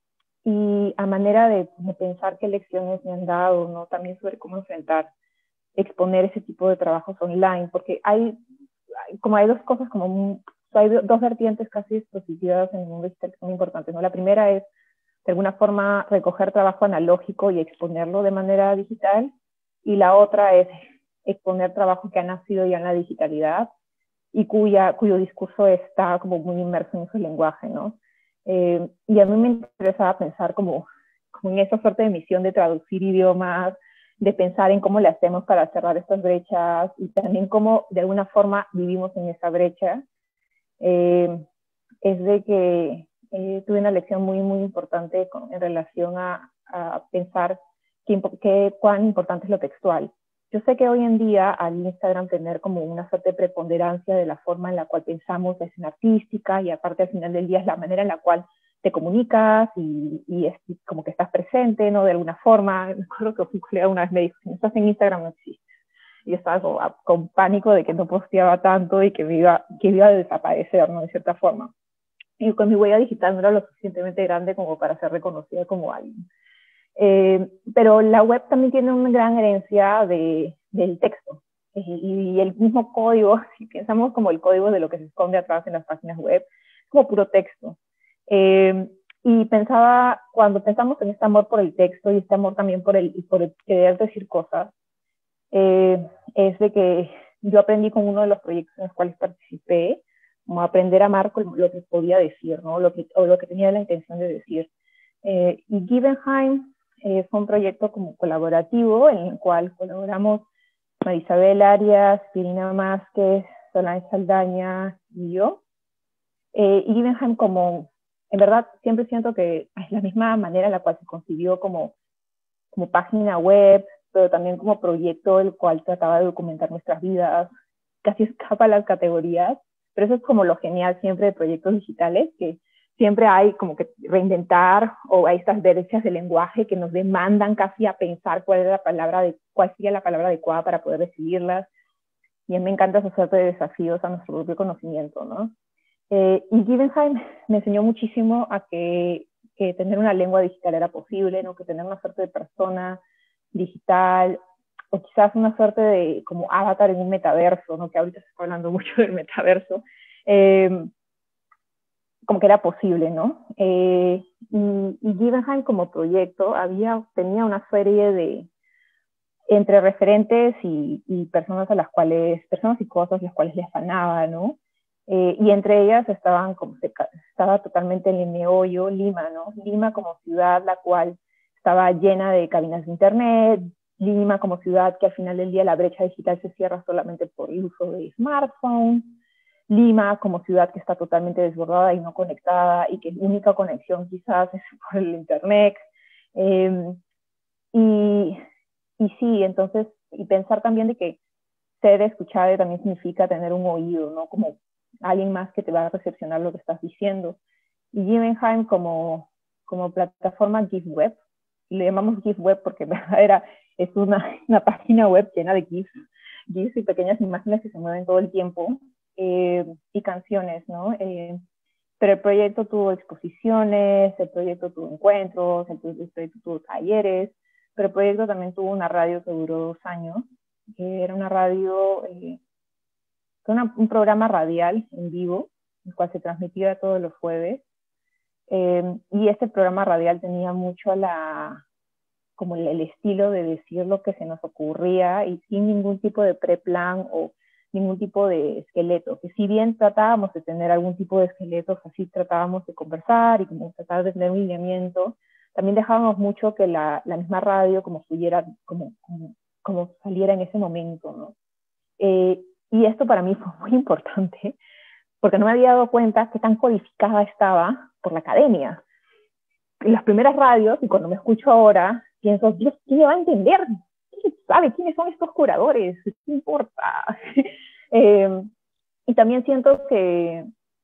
y a manera de, de pensar qué lecciones me han dado, ¿no? También sobre cómo enfrentar, exponer ese tipo de trabajos online, porque hay, hay como hay dos cosas, como un, hay dos vertientes casi dispositivas en el mundo digital que son importantes, ¿no? La primera es, de alguna forma, recoger trabajo analógico y exponerlo de manera digital, y la otra es exponer trabajo que ha nacido ya en la digitalidad y cuya, cuyo discurso está como muy inmerso en su lenguaje, ¿no? Eh, y a mí me interesaba pensar como, como en esa suerte de misión de traducir idiomas, de pensar en cómo le hacemos para cerrar estas brechas y también cómo de alguna forma vivimos en esa brecha. Eh, es de que eh, tuve una lección muy, muy importante con, en relación a, a pensar qué, qué, cuán importante es lo textual. Yo sé que hoy en día al Instagram tener como una suerte de preponderancia de la forma en la cual pensamos la escena artística, y aparte al final del día es la manera en la cual te comunicas y, y es como que estás presente, ¿no? De alguna forma. Me acuerdo que un colega una vez me dijo, si no estás en Instagram no existes. Y yo estaba como, con pánico de que no posteaba tanto y que me iba, que iba a desaparecer, ¿no? De cierta forma. Y con mi huella digital no era lo suficientemente grande como para ser reconocida como alguien. Eh, pero la web también tiene una gran herencia de, del texto, eh, y, y el mismo código, si pensamos como el código de lo que se esconde atrás en las páginas web, es como puro texto. Eh, y pensaba, cuando pensamos en este amor por el texto y este amor también por el, por el querer decir cosas, eh, es de que yo aprendí con uno de los proyectos en los cuales participé, como aprender a amar con lo que podía decir, ¿no? Lo que, o lo que tenía la intención de decir. Eh, y Givenheim eh, fue un proyecto como colaborativo en el cual colaboramos Marisabel Arias, Irina Másquez, Solange Saldaña y yo. Eh, y Givenheim, como, en verdad, siempre siento que es la misma manera en la cual se concibió como, como página web, pero también como proyecto el cual trataba de documentar nuestras vidas, casi escapa a las categorías, pero eso es como lo genial siempre de proyectos digitales, que siempre hay como que reinventar, o hay estas derechas de lenguaje que nos demandan casi a pensar cuál es la palabra de, cuál sería la palabra adecuada para poder decidirlas, y a mí me encanta esa suerte de desafíos a nuestro propio conocimiento, ¿no? Eh, y Givenheim me enseñó muchísimo a que que tener una lengua digital era posible, ¿no? Que tener una suerte de persona digital, o quizás una suerte de como avatar en un metaverso, ¿no? Que ahorita se está hablando mucho del metaverso, eh, como que era posible, ¿no? Eh, y, y Guggenheim como proyecto había, tenía una serie de, entre referentes y, y personas a las cuales, personas y cosas las cuales les afanaba, ¿no? Eh, y entre ellas estaban, como se, estaba totalmente el meollo, Lima, ¿no? Lima como ciudad, la cual estaba llena de cabinas de internet, Lima como ciudad que al final del día la brecha digital se cierra solamente por el uso de smartphones, Lima como ciudad que está totalmente desbordada y no conectada y que la única conexión quizás es por el internet. Eh, y, y sí, entonces, y pensar también de que ser escuchado también significa tener un oído, ¿no? Como alguien más que te va a recepcionar lo que estás diciendo. Y Guggenheim como, como plataforma GIFweb, le llamamos GIFweb porque era, es una, una página web llena de GIFs, GIFs y pequeñas imágenes que se mueven todo el tiempo, eh, y canciones, ¿no? Eh, pero el proyecto tuvo exposiciones, el proyecto tuvo encuentros, el proyecto tuvo talleres, pero el proyecto también tuvo una radio que duró dos años, que era una radio, eh, una, un programa radial en vivo, el cual se transmitía todos los jueves, eh, y este programa radial tenía mucho la, como el, el estilo de decir lo que se nos ocurría y sin ningún tipo de preplan o ningún tipo de esqueleto, que si bien tratábamos de tener algún tipo de esqueletos, así tratábamos de conversar y como tratar de tener un lineamiento, también dejábamos mucho que la, la misma radio como fluyera, como, como, como saliera en ese momento, ¿no? Eh, y esto para mí fue muy importante, porque no me había dado cuenta qué tan codificada estaba por la academia. En las primeras radios, y cuando me escucho ahora, pienso, Dios, ¿quién me va a entender? ¿Quién sabe quiénes son estos curadores? ¿Qué importa? eh, y también siento que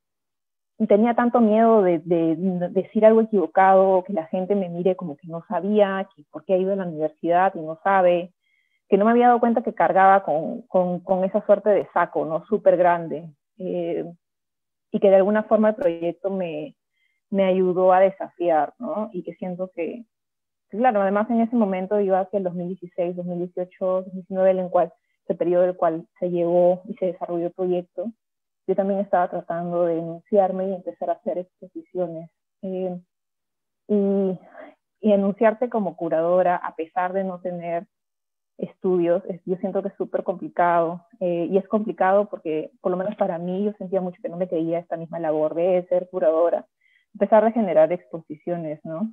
tenía tanto miedo de, de, de, decir algo equivocado, que la gente me mire como que no sabía, que por qué ha ido a la universidad y no sabe, que no me había dado cuenta que cargaba con, con, con esa suerte de saco, ¿no? Súper grande. Eh, y que de alguna forma el proyecto me, me ayudó a desafiar, ¿no? Y que siento que, claro, además en ese momento iba hacia el dos mil dieciséis, dos mil dieciocho, dos mil diecinueve, en el cual, ese periodo en el cual se llevó y se desarrolló el proyecto, yo también estaba tratando de enunciarme y empezar a hacer exposiciones. Eh, y, y enunciarte como curadora, a pesar de no tener estudios, es, yo siento que es súper complicado, eh, y es complicado porque, por lo menos para mí, yo sentía mucho que no me creía esta misma labor de ser curadora, empezar a generar exposiciones, ¿no?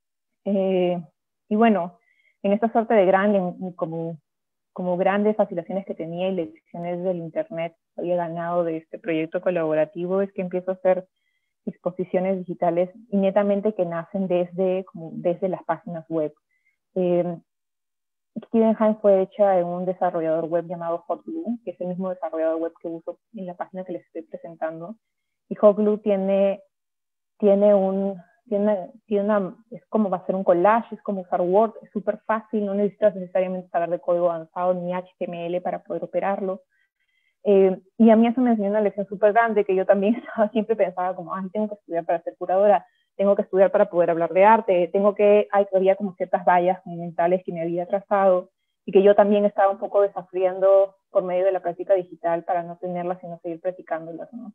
Eh, y bueno, en esta suerte de gran, en, como, como grandes fascinaciones que tenía y lecciones del internet había ganado de este proyecto colaborativo, es que empiezo a hacer exposiciones digitales y netamente que nacen desde, como desde las páginas web. Eh, Guggenheim fue hecha en un desarrollador web llamado Hotglue, que es el mismo desarrollador web que uso en la página que les estoy presentando. Y Hotglue tiene, tiene un, tiene, tiene una, es como va a ser un collage, es como usar Word, es súper fácil, no necesitas necesariamente saber de código avanzado ni H T M L para poder operarlo. Eh, y a mí eso me enseñó una lección súper grande, que yo también siempre pensaba como, ay, tengo que estudiar para ser curadora, tengo que estudiar para poder hablar de arte, tengo que, hay, había como ciertas vallas mentales que me había trazado y que yo también estaba un poco desafiando por medio de la práctica digital para no tenerlas, sino seguir practicándolas, ¿no?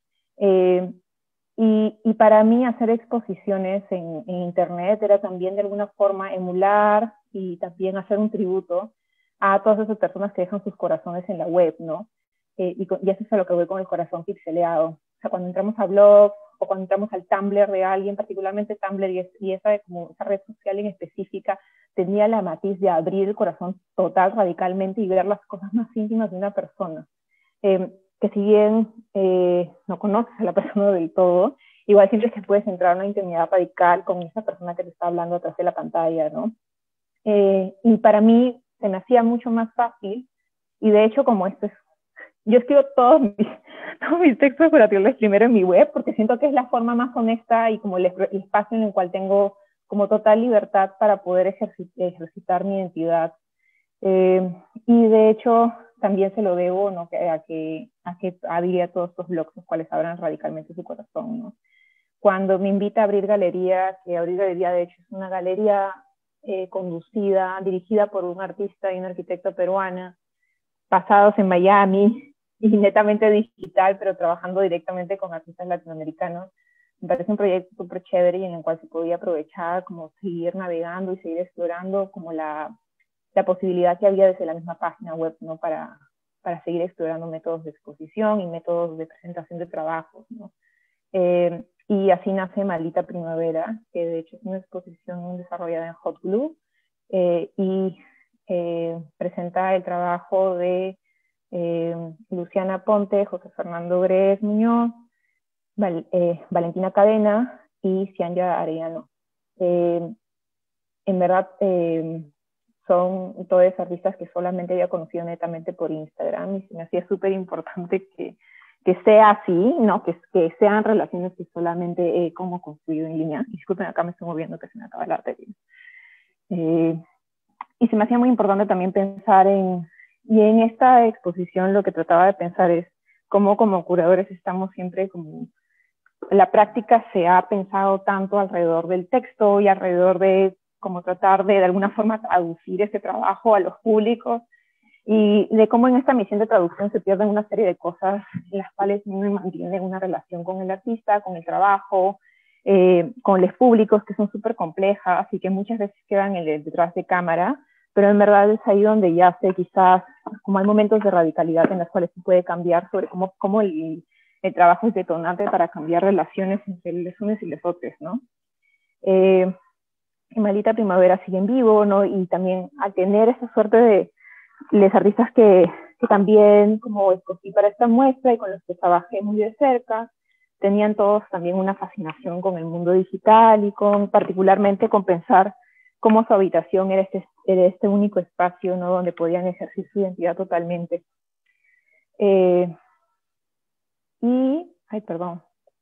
Eh, y, y para mí hacer exposiciones en, en internet era también de alguna forma emular y también hacer un tributo a todas esas personas que dejan sus corazones en la web, ¿no? Eh, y, y eso es a lo que voy con el corazón pixeleado. O sea, cuando entramos a blogs o cuando entramos al Tumblr de alguien, particularmente Tumblr y, es, y esa, como esa red social en específica, tenía la matiz de abrir el corazón total, radicalmente, y ver las cosas más íntimas de una persona. Eh, que si bien eh, no conoces a la persona del todo, igual siempre es que puedes entrar a una intimidad radical con esa persona que te está hablando atrás de la pantalla, ¿no? Eh, y para mí se me hacía mucho más fácil, y de hecho como esto es, yo escribo todos mis, todos mis textos curatoriales primero en mi web, porque siento que es la forma más honesta y como el, el espacio en el cual tengo como total libertad para poder ejercit, ejercitar mi identidad. Eh, y de hecho también se lo debo, ¿no? a que a que abrí a todos estos blogs los cuales abran radicalmente su corazón, ¿no? cuando me invita a Abrir Galería, que Abrir Galería de hecho es una galería eh, conducida, dirigida por un artista y una arquitecta peruana, basados en Miami y netamente digital, pero trabajando directamente con artistas latinoamericanos. Me parece un proyecto súper chévere y en el cual se podía aprovechar, como seguir navegando y seguir explorando como la, la posibilidad que había desde la misma página web, ¿no? Para, para seguir explorando métodos de exposición y métodos de presentación de trabajos, ¿no? Eh, y así nace Maldita Primavera, que de hecho es una exposición desarrollada en Hot Glue, eh, y eh, presenta el trabajo de eh, Luciana Ponte, José Fernando Grez Muñoz, Val, eh, Valentina Cadena y Cianya Arellano. Eh, en verdad, eh, son todos artistas que solamente había conocido netamente por Instagram, y se me hacía súper importante que, que sea así, ¿no? Que, que sean relaciones que solamente he como construido en línea. Disculpen, acá me estoy moviendo que se me acaba la batería. Eh, y se me hacía muy importante también pensar en, y en esta exposición lo que trataba de pensar es cómo como curadores estamos siempre como, la práctica se ha pensado tanto alrededor del texto y alrededor de cómo tratar de de alguna forma traducir ese trabajo a los públicos, y de cómo en esta misión de traducción se pierden una serie de cosas en las cuales uno mantiene una relación con el artista, con el trabajo, eh, con los públicos, que son súper complejas y que muchas veces quedan en el detrás de cámara, pero en verdad es ahí donde ya sé quizás como hay momentos de radicalidad en los cuales se puede cambiar sobre cómo, cómo el, el trabajo es detonante para cambiar relaciones entre los unos y los otros, ¿no? Eh, Maldita Primavera sigue en vivo, ¿no? Y también al tener esa suerte de los artistas que, que también como escogí para esta muestra y con los que trabajé muy de cerca, tenían todos también una fascinación con el mundo digital y con particularmente con pensar cómo su habitación era este, era este único espacio, ¿no? Donde podían ejercer su identidad totalmente. Eh, y, ay, perdón.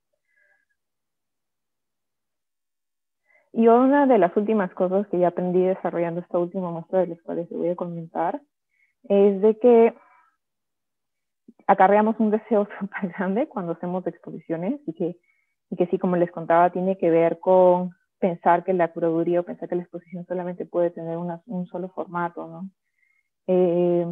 Y una de las últimas cosas que ya aprendí desarrollando esta última muestra, de las cuales les voy a comentar, es de que acarreamos un deseo súper grande cuando hacemos exposiciones, y que, y que sí, como les contaba, tiene que ver con pensar que la curaduría o pensar que la exposición solamente puede tener una, un solo formato, ¿no? Eh,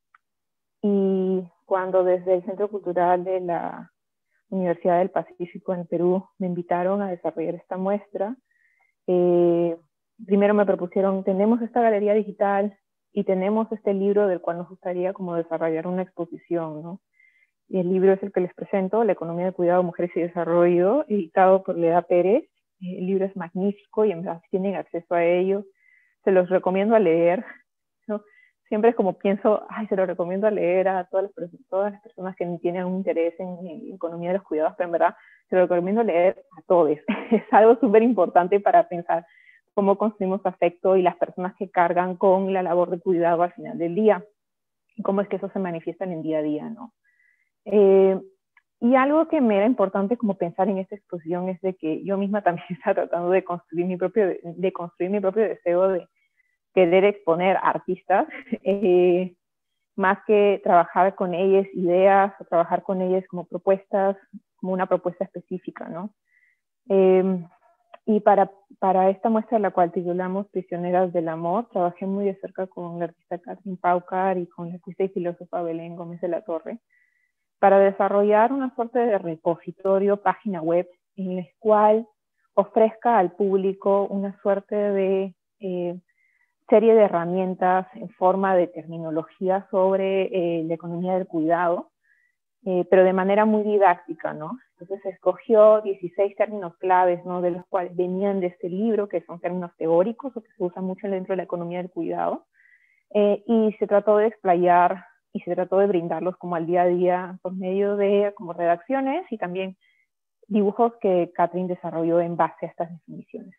y cuando desde el Centro Cultural de la Universidad del Pacífico en Perú me invitaron a desarrollar esta muestra, eh, primero me propusieron, tenemos esta galería digital y tenemos este libro del cual nos gustaría como desarrollar una exposición, ¿no? Y el libro es el que les presento, La economía del cuidado, mujeres y desarrollo, editado por Leda Pérez. El libro es magnífico y en verdad tienen acceso a ello. Se los recomiendo a leer, ¿no? Siempre es como pienso, ay, se lo recomiendo a leer a todas las, todas las personas que tienen un interés en, en economía de los cuidados, pero en verdad se lo recomiendo leer a todos. Es algo súper importante para pensar cómo construimos afecto y las personas que cargan con la labor de cuidado al final del día, y cómo es que eso se manifiesta en el día a día, ¿no? Eh, y algo que me era importante como pensar en esta exposición es de que yo misma también estaba tratando de construir mi propio, de construir mi propio deseo de querer exponer artistas, eh, más que trabajar con ellas ideas o trabajar con ellas como propuestas, como una propuesta específica, ¿no? Eh, y para, para esta muestra, la cual titulamos Prisioneras del Amor, trabajé muy de cerca con la artista Catherine Paucar y con la artista y filósofa Belén Gómez de la Torre, para desarrollar una suerte de repositorio, página web, en la cual ofrezca al público una suerte de eh, serie de herramientas en forma de terminología sobre eh, la economía del cuidado, eh, pero de manera muy didáctica, ¿no? Entonces se escogió dieciséis términos claves, ¿no? De los cuales venían de este libro, que son términos teóricos o que se usan mucho dentro de la economía del cuidado, eh, y se trató de explayar y se trató de brindarlos como al día a día por medio de como redacciones y también dibujos que Catherine desarrolló en base a estas definiciones.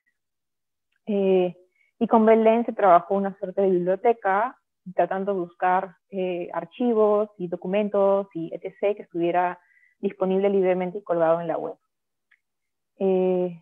Eh, y con Belén se trabajó una suerte de biblioteca, tratando de buscar eh, archivos y documentos y etcétera que estuviera disponible libremente y colgado en la web. Eh,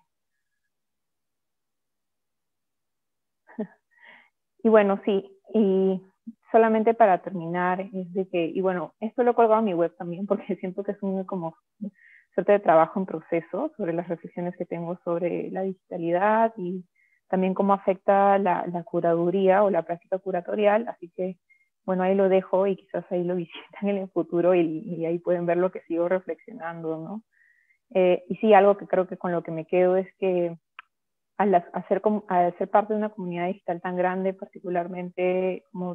y bueno, sí, y solamente para terminar, es de que, y bueno, esto lo he colgado en mi web también porque siento que es un como suerte de trabajo en proceso sobre las reflexiones que tengo sobre la digitalidad y también cómo afecta la, la curaduría o la práctica curatorial, así que bueno, ahí lo dejo y quizás ahí lo visitan en el futuro y, y ahí pueden ver lo que sigo reflexionando, ¿no? Eh, y sí, algo que creo que con lo que me quedo es que al hacer, al ser parte de una comunidad digital tan grande, particularmente como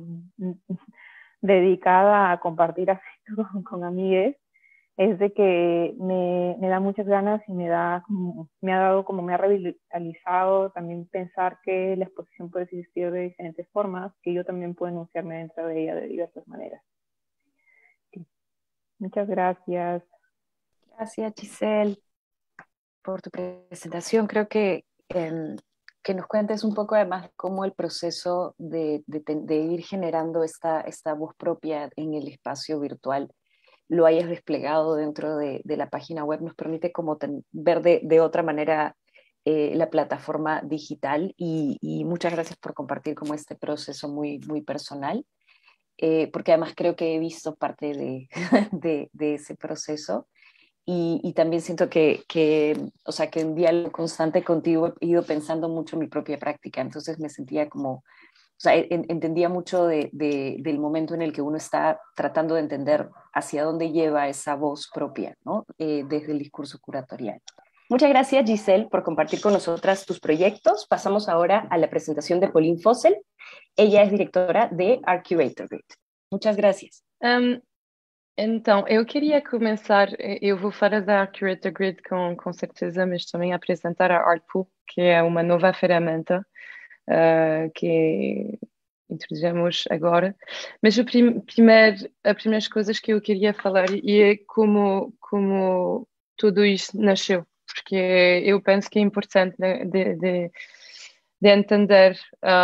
dedicada a compartir afecto con, con amigues, es de que me, me da muchas ganas y me, da como, me ha dado como me ha revitalizado también pensar que la exposición puede existir de diferentes formas, que yo también puedo enunciarme dentro de ella de diversas maneras. Sí. Muchas gracias. Gracias, Giselle, por tu presentación. Creo que, eh, que nos cuentes un poco además cómo el proceso de, de, de ir generando esta, esta voz propia en el espacio virtual lo hayas desplegado dentro de, de la página web, nos permite como ten, ver de, de otra manera eh, la plataforma digital y, y muchas gracias por compartir como este proceso muy, muy personal, eh, porque además creo que he visto parte de, de, de ese proceso y, y también siento que, que, o sea, que en diálogo constante contigo he ido pensando mucho en mi propia práctica, entonces me sentía como o sea, en, entendía mucho de, de, del momento en el que uno está tratando de entender hacia dónde lleva esa voz propia, ¿no? Eh, desde el discurso curatorial. Muchas gracias, Giselle, por compartir con nosotras tus proyectos. Pasamos ahora a la presentación de Pauline Fossel. Ella es directora de Art Curator Grid. Muchas gracias. Um, então, eu queria começar, eu vou falar da Art Curator Grid com, com certeza, mas também apresentar a Artpool, que é uma nova ferramenta Uh, que introduzimos agora, mas a, prim primeir, a primeiras coisas que eu queria falar é como, como tudo isto nasceu, porque eu penso que é importante de, de, de entender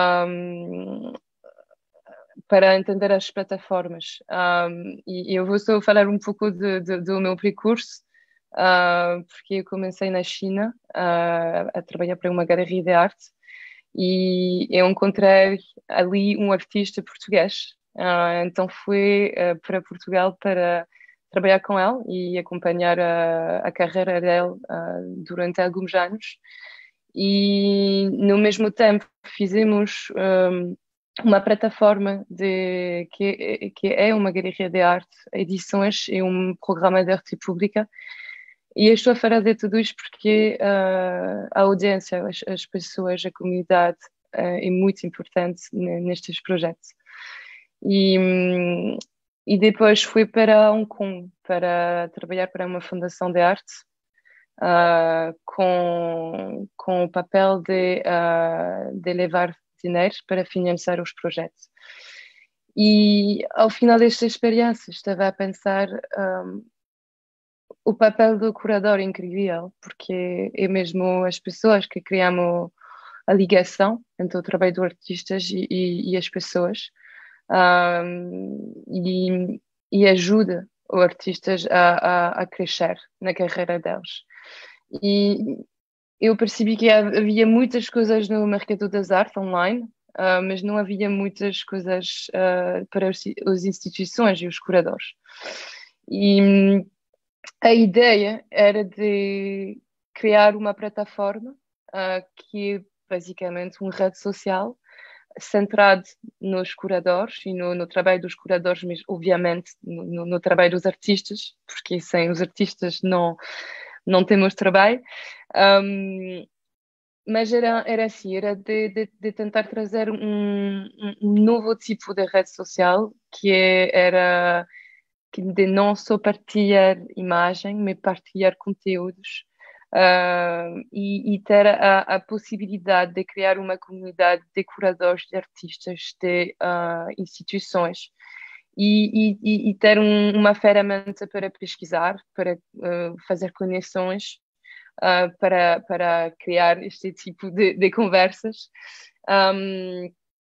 um, para entender as plataformas um, e eu vou só falar um pouco de, de, do meu percurso, uh, porque eu comecei na China uh, a trabalhar para uma galeria de arte e eu encontrei ali um artista português, uh, então fui uh, para Portugal para trabalhar com ele e acompanhar a, a carreira dele uh, durante alguns anos e no mesmo tempo fizemos um, uma plataforma de, que, que é uma galeria de arte, edições e um programa de arte pública. E eu estou a falar de tudo isto porque uh, a audiência, as, as pessoas, a comunidade uh, é muito importante nestes projetos. E, um, e depois fui para Hong Kong para trabalhar para uma fundação de arte uh, com, com o papel de, uh, de levar dinheiro para financiar os projetos. E ao final desta experiência estava a pensar... Um, o papel do curador é incrível, porque é mesmo as pessoas que criamos a ligação entre o trabalho dos artistas e, e, e as pessoas um, e, e ajuda os artistas a, a, a crescer na carreira deles. E eu percebi que havia muitas coisas no mercado das artes online, uh, mas não havia muitas coisas uh, para os, as instituições e os curadores. E a ideia era de criar uma plataforma uh, que é basicamente uma rede social centrada nos curadores e no, no trabalho dos curadores, mas obviamente no, no, no trabalho dos artistas, porque sem os artistas não, não temos trabalho. Um, mas era, era assim, era de, de, de tentar trazer um, um novo tipo de rede social que é, era... de não só partilhar imagem, mas partilhar conteúdos uh, e, e ter a, a possibilidade de criar uma comunidade de curadores, de artistas, de uh, instituições e, e, e ter um, uma ferramenta para pesquisar, para uh, fazer conexões, uh, para, para criar este tipo de, de conversas. Um,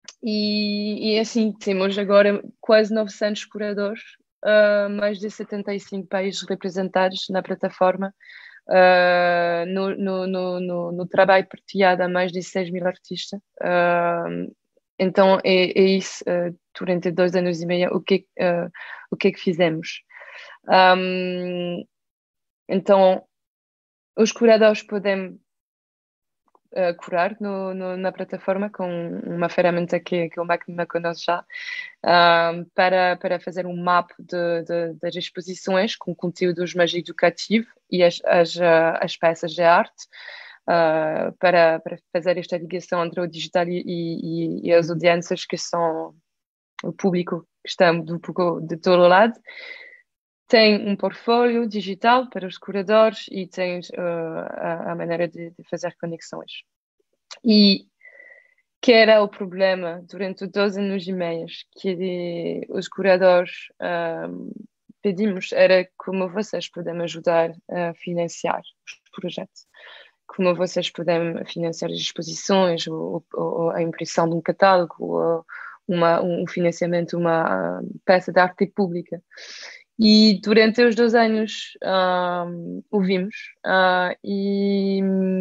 e, e assim, temos agora quase novecentos curadores, Uh, mais de setenta e cinco países representados na plataforma, uh, no, no, no, no, no trabalho partilhado a mais de seis mil artistas. Uh, então é, é isso, uh, durante dois anos e meio, o que, uh, o que é que fizemos. Um, Então, os curadores podem uh, curar no, no, na plataforma com uma ferramenta que, que o MacLima conhece já, um, para, para fazer um mapa de, de, das exposições com conteúdos mais educativos e as, as, uh, as peças de arte, uh, para, para fazer esta ligação entre o digital e, e, e as audiências que são o público que está do, de todo lado. Tem um portfólio digital para os curadores e tem uh, a, a maneira de, de fazer conexões. E que era o problema durante dois anos e meio que os curadores um, pedimos era como vocês podem ajudar a financiar os projetos, como vocês podem financiar as exposições, ou, ou a impressão de um catálogo, ou uma, um financiamento, uma peça de arte pública. E durante os dois anos um, ouvimos uh, e,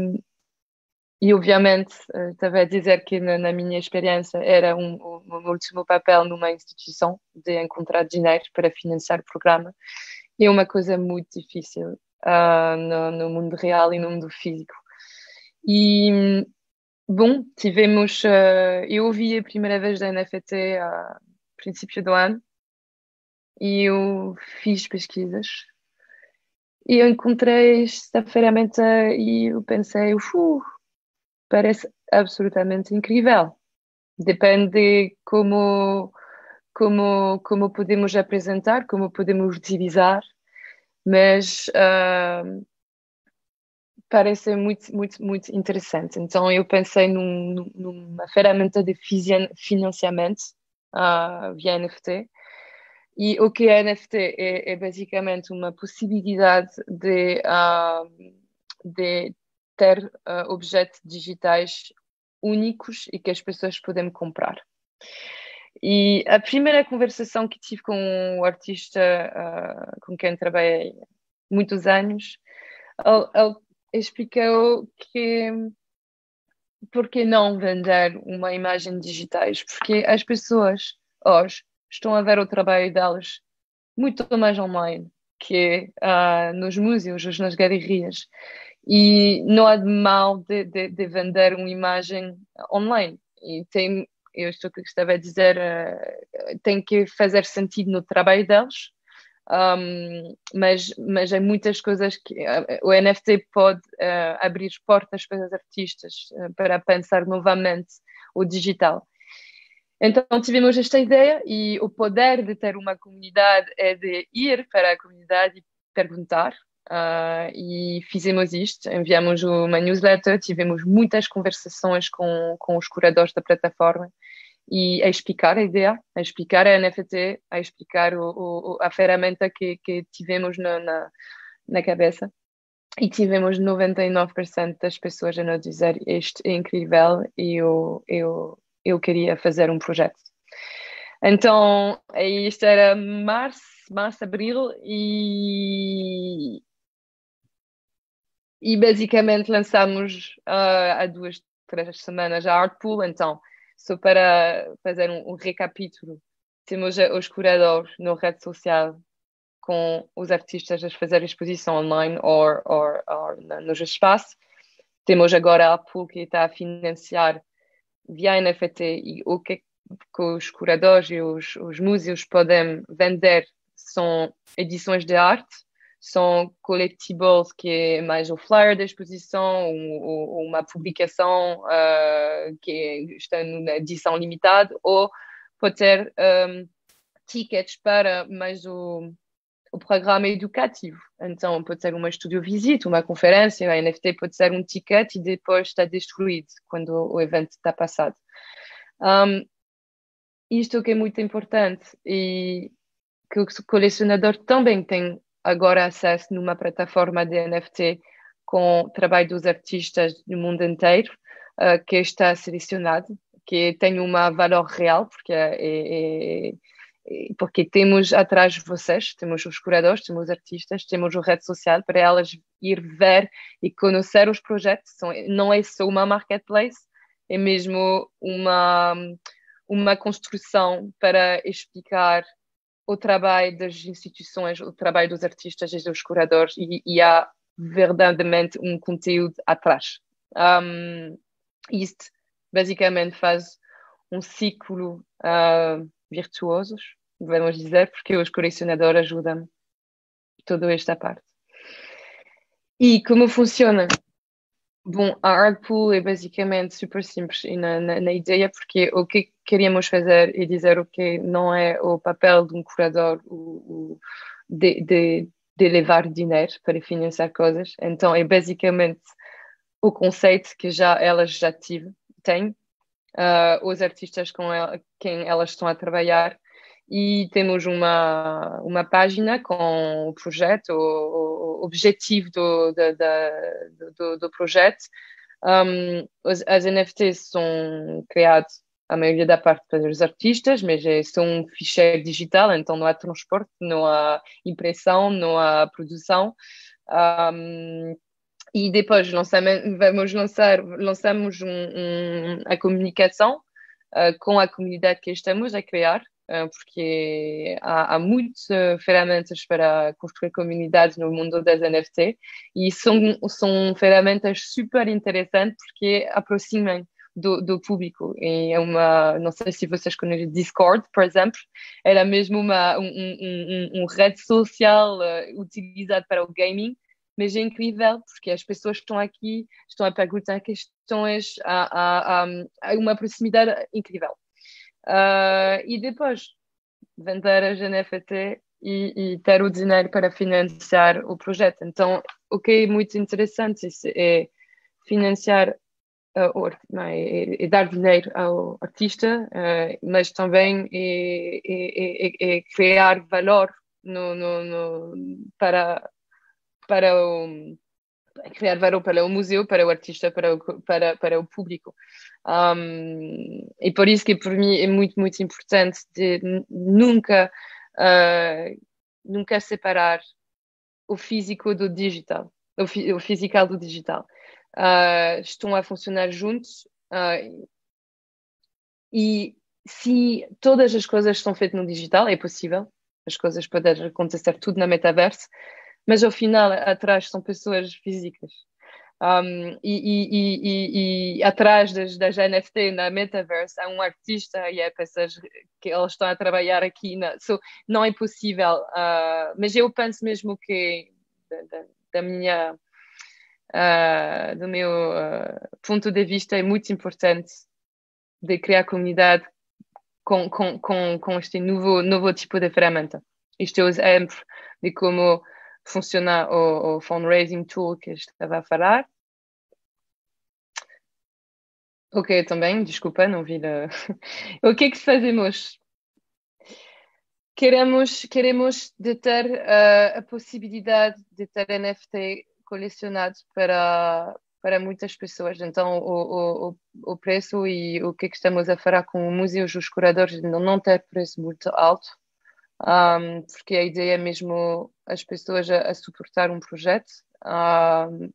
e obviamente uh, estava a dizer que na, na minha experiência era um, um último papel numa instituição de encontrar dinheiro para financiar o programa. É uma coisa muito difícil uh, no, no mundo real e no mundo físico. E bom, tivemos, uh, eu ouvi a primeira vez da N F T a princípio do ano. E eu fiz pesquisas e eu encontrei esta ferramenta e eu pensei, uh, parece absolutamente incrível. Depende de como, como, como podemos apresentar, como podemos utilizar, mas uh, parece muito, muito, muito interessante. Então eu pensei num, numa ferramenta de financiamento uh, via N F T. E o que é N F T? É, é basicamente uma possibilidade de, uh, de ter uh, objetos digitais únicos e que as pessoas podem comprar. E a primeira conversação que tive com o artista uh, com quem trabalhei muitos anos, ele, ele explicou que por que não vender uma imagem digitais? Porque as pessoas hoje estão a ver o trabalho delas muito mais online que uh, nos museus, nas galerias. E não há de mal de, de, de vender uma imagem online. E tem, eu estou que estava a dizer, uh, tem que fazer sentido no trabalho deles. Um, mas, mas há muitas coisas que uh, o N F T pode uh, abrir portas para os artistas uh, para pensar novamente o digital. Então tivemos esta ideia e o poder de ter uma comunidade é de ir para a comunidade e perguntar. Uh, e fizemos isto, enviamos uma newsletter, tivemos muitas conversações com, com os curadores da plataforma e a explicar a ideia, a explicar a N F T, a explicar o, o, a ferramenta que, que tivemos na, na, na cabeça. E tivemos noventa e nove por cento das pessoas a nos dizer isto é incrível e eu, eu, eu queria fazer um projeto. Então, isto era março, março, abril e, e basicamente lançamos uh, há duas, três semanas a Artpool. Então, só para fazer um, um recapítulo, temos os curadores na rede social com os artistas a fazer exposição online ou, ou, ou nos espaços. Temos agora a Artpool que está a financiar via N F T e o que, que os curadores e os, os museus podem vender são edições de arte, são collectibles, que é mais o flyer da exposição, ou, ou uma publicação uh, que está numa edição limitada, ou pode ter um, tickets para mais o, o programa educativo. Então pode ser uma estúdio visita, uma conferência, a N F T pode ser um ticket e depois está destruído quando o evento está passado. Um, isto que é muito importante e que o colecionador também tem agora acesso numa plataforma de N F T com o trabalho dos artistas do mundo inteiro, uh, que está selecionado, que tem um valor real, porque, é, é, porque temos atrás de vocês, temos os curadores, temos os artistas, temos a rede social para elas ir ver e conhecer os projetos. Não é só uma marketplace, é mesmo uma, uma construção para explicar o trabalho das instituições, o trabalho dos artistas e dos curadores, e, e há verdadeiramente um conteúdo atrás. Um, isto basicamente faz um ciclo uh, virtuoso, vamos dizer, porque os colecionadores ajudam toda esta parte. E como funciona? Bom, a Artpool é basicamente super simples na, na, na ideia, porque o que queríamos fazer é dizer o que não é o papel de um curador o, o, de, de, de levar dinheiro para financiar coisas. Então é basicamente o conceito que já elas já tive, têm, uh, os artistas com ela, quem elas estão a trabalhar, e temos uma, uma página com o projeto, o, o objetivo do, da, da, do, do projeto. Um, as, as N F Ts são criadas, a maioria da parte, para os artistas, mas é, são um ficheiro digital, então não há transporte, não há impressão, não há produção. Um, e depois lançamos, vamos lançar, lançamos um, um, a comunicação uh, com a comunidade que estamos a criar, uh, porque há, há muitas uh, ferramentas para construir comunidades no mundo das N F T, e são, são ferramentas super interessantes porque aproximam do, do público. E é uma, não sei se vocês conhecem Discord, por exemplo, era mesmo uma um, um, um, um rede social uh, utilizada para o gaming, mas é incrível porque as pessoas que estão aqui estão a perguntar questões, há, há, há uma proximidade incrível. Uh, e depois vender as N F T e, e ter o dinheiro para financiar o projeto. Então, o que é muito interessante é financiar uh, o, não, é, é dar dinheiro ao artista, uh, mas também é, é, é, é criar valor no, no, no, para para o, criar valor para o museu, para o artista, para o, para, para o público. Um, e por isso que, por mim, é muito, muito importante de nunca, uh, nunca separar o físico do digital, o, fi, o physical do digital. Uh, estão a funcionar juntos, uh, e se todas as coisas estão feitas no digital, é possível, as coisas podem acontecer tudo na metaverso, mas ao final atrás são pessoas físicas. Um, e, e, e, e atrás das, das N F T na metaverse há um artista e há pessoas que eles estão a trabalhar aqui, na, so, não é possível, uh, mas eu penso mesmo que da, da, da minha uh, do meu uh, ponto de vista é muito importante de criar comunidade com, com, com, com este novo, novo tipo de ferramenta. Isto é o exemplo de como funciona o, o fundraising tool que estava a falar. Ok, também, desculpa, não vi. La... o que é que fazemos? Queremos, queremos de ter uh, a possibilidade de ter N F T colecionados para, para muitas pessoas. Então, o, o, o preço e o que é que estamos a falar com o museu e os curadores de não ter preço muito alto. Um, porque a ideia é mesmo as pessoas a, a suportar um projeto, um,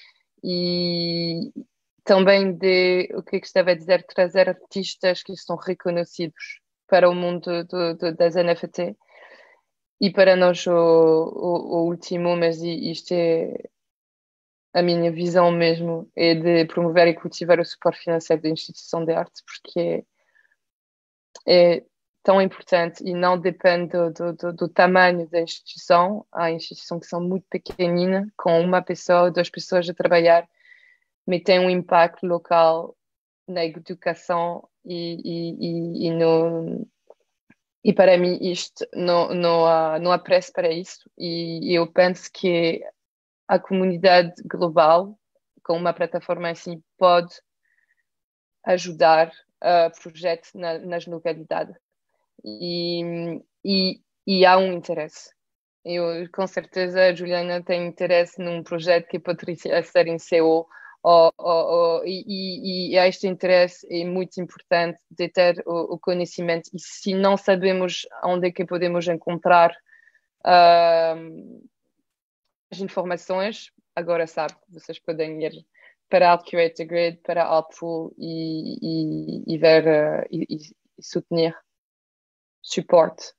e também de o que é que estava a dizer, trazer artistas que são reconhecidos para o mundo do, do, das N F T. E para nós o, o, o último, mas isto é a minha visão mesmo, é de promover e cultivar o suporte financeiro da instituição de arte, porque é, é tão importante e não depende do, do, do, do tamanho da instituição. Há instituições que são muito pequeninas, com uma pessoa, duas pessoas a trabalhar, mas tem um impacto local na educação e, e, e, e, no, e para mim isto não, não, há, não há preço para isso, e eu penso que a comunidade global, com uma plataforma assim, pode ajudar a uh, projetos na, nas localidades. E, e, e há um interesse. Eu, com certeza, a Juliana tem interesse num projeto que poderia ser em Seul, ou, ou, ou, e, e, e este interesse é muito importante de ter o, o conhecimento. E se não sabemos onde é que podemos encontrar uh, as informações, agora sabe, vocês podem ir para Art Curator Grid, para Artpool e, e, e ver uh, e, e soutenir suporte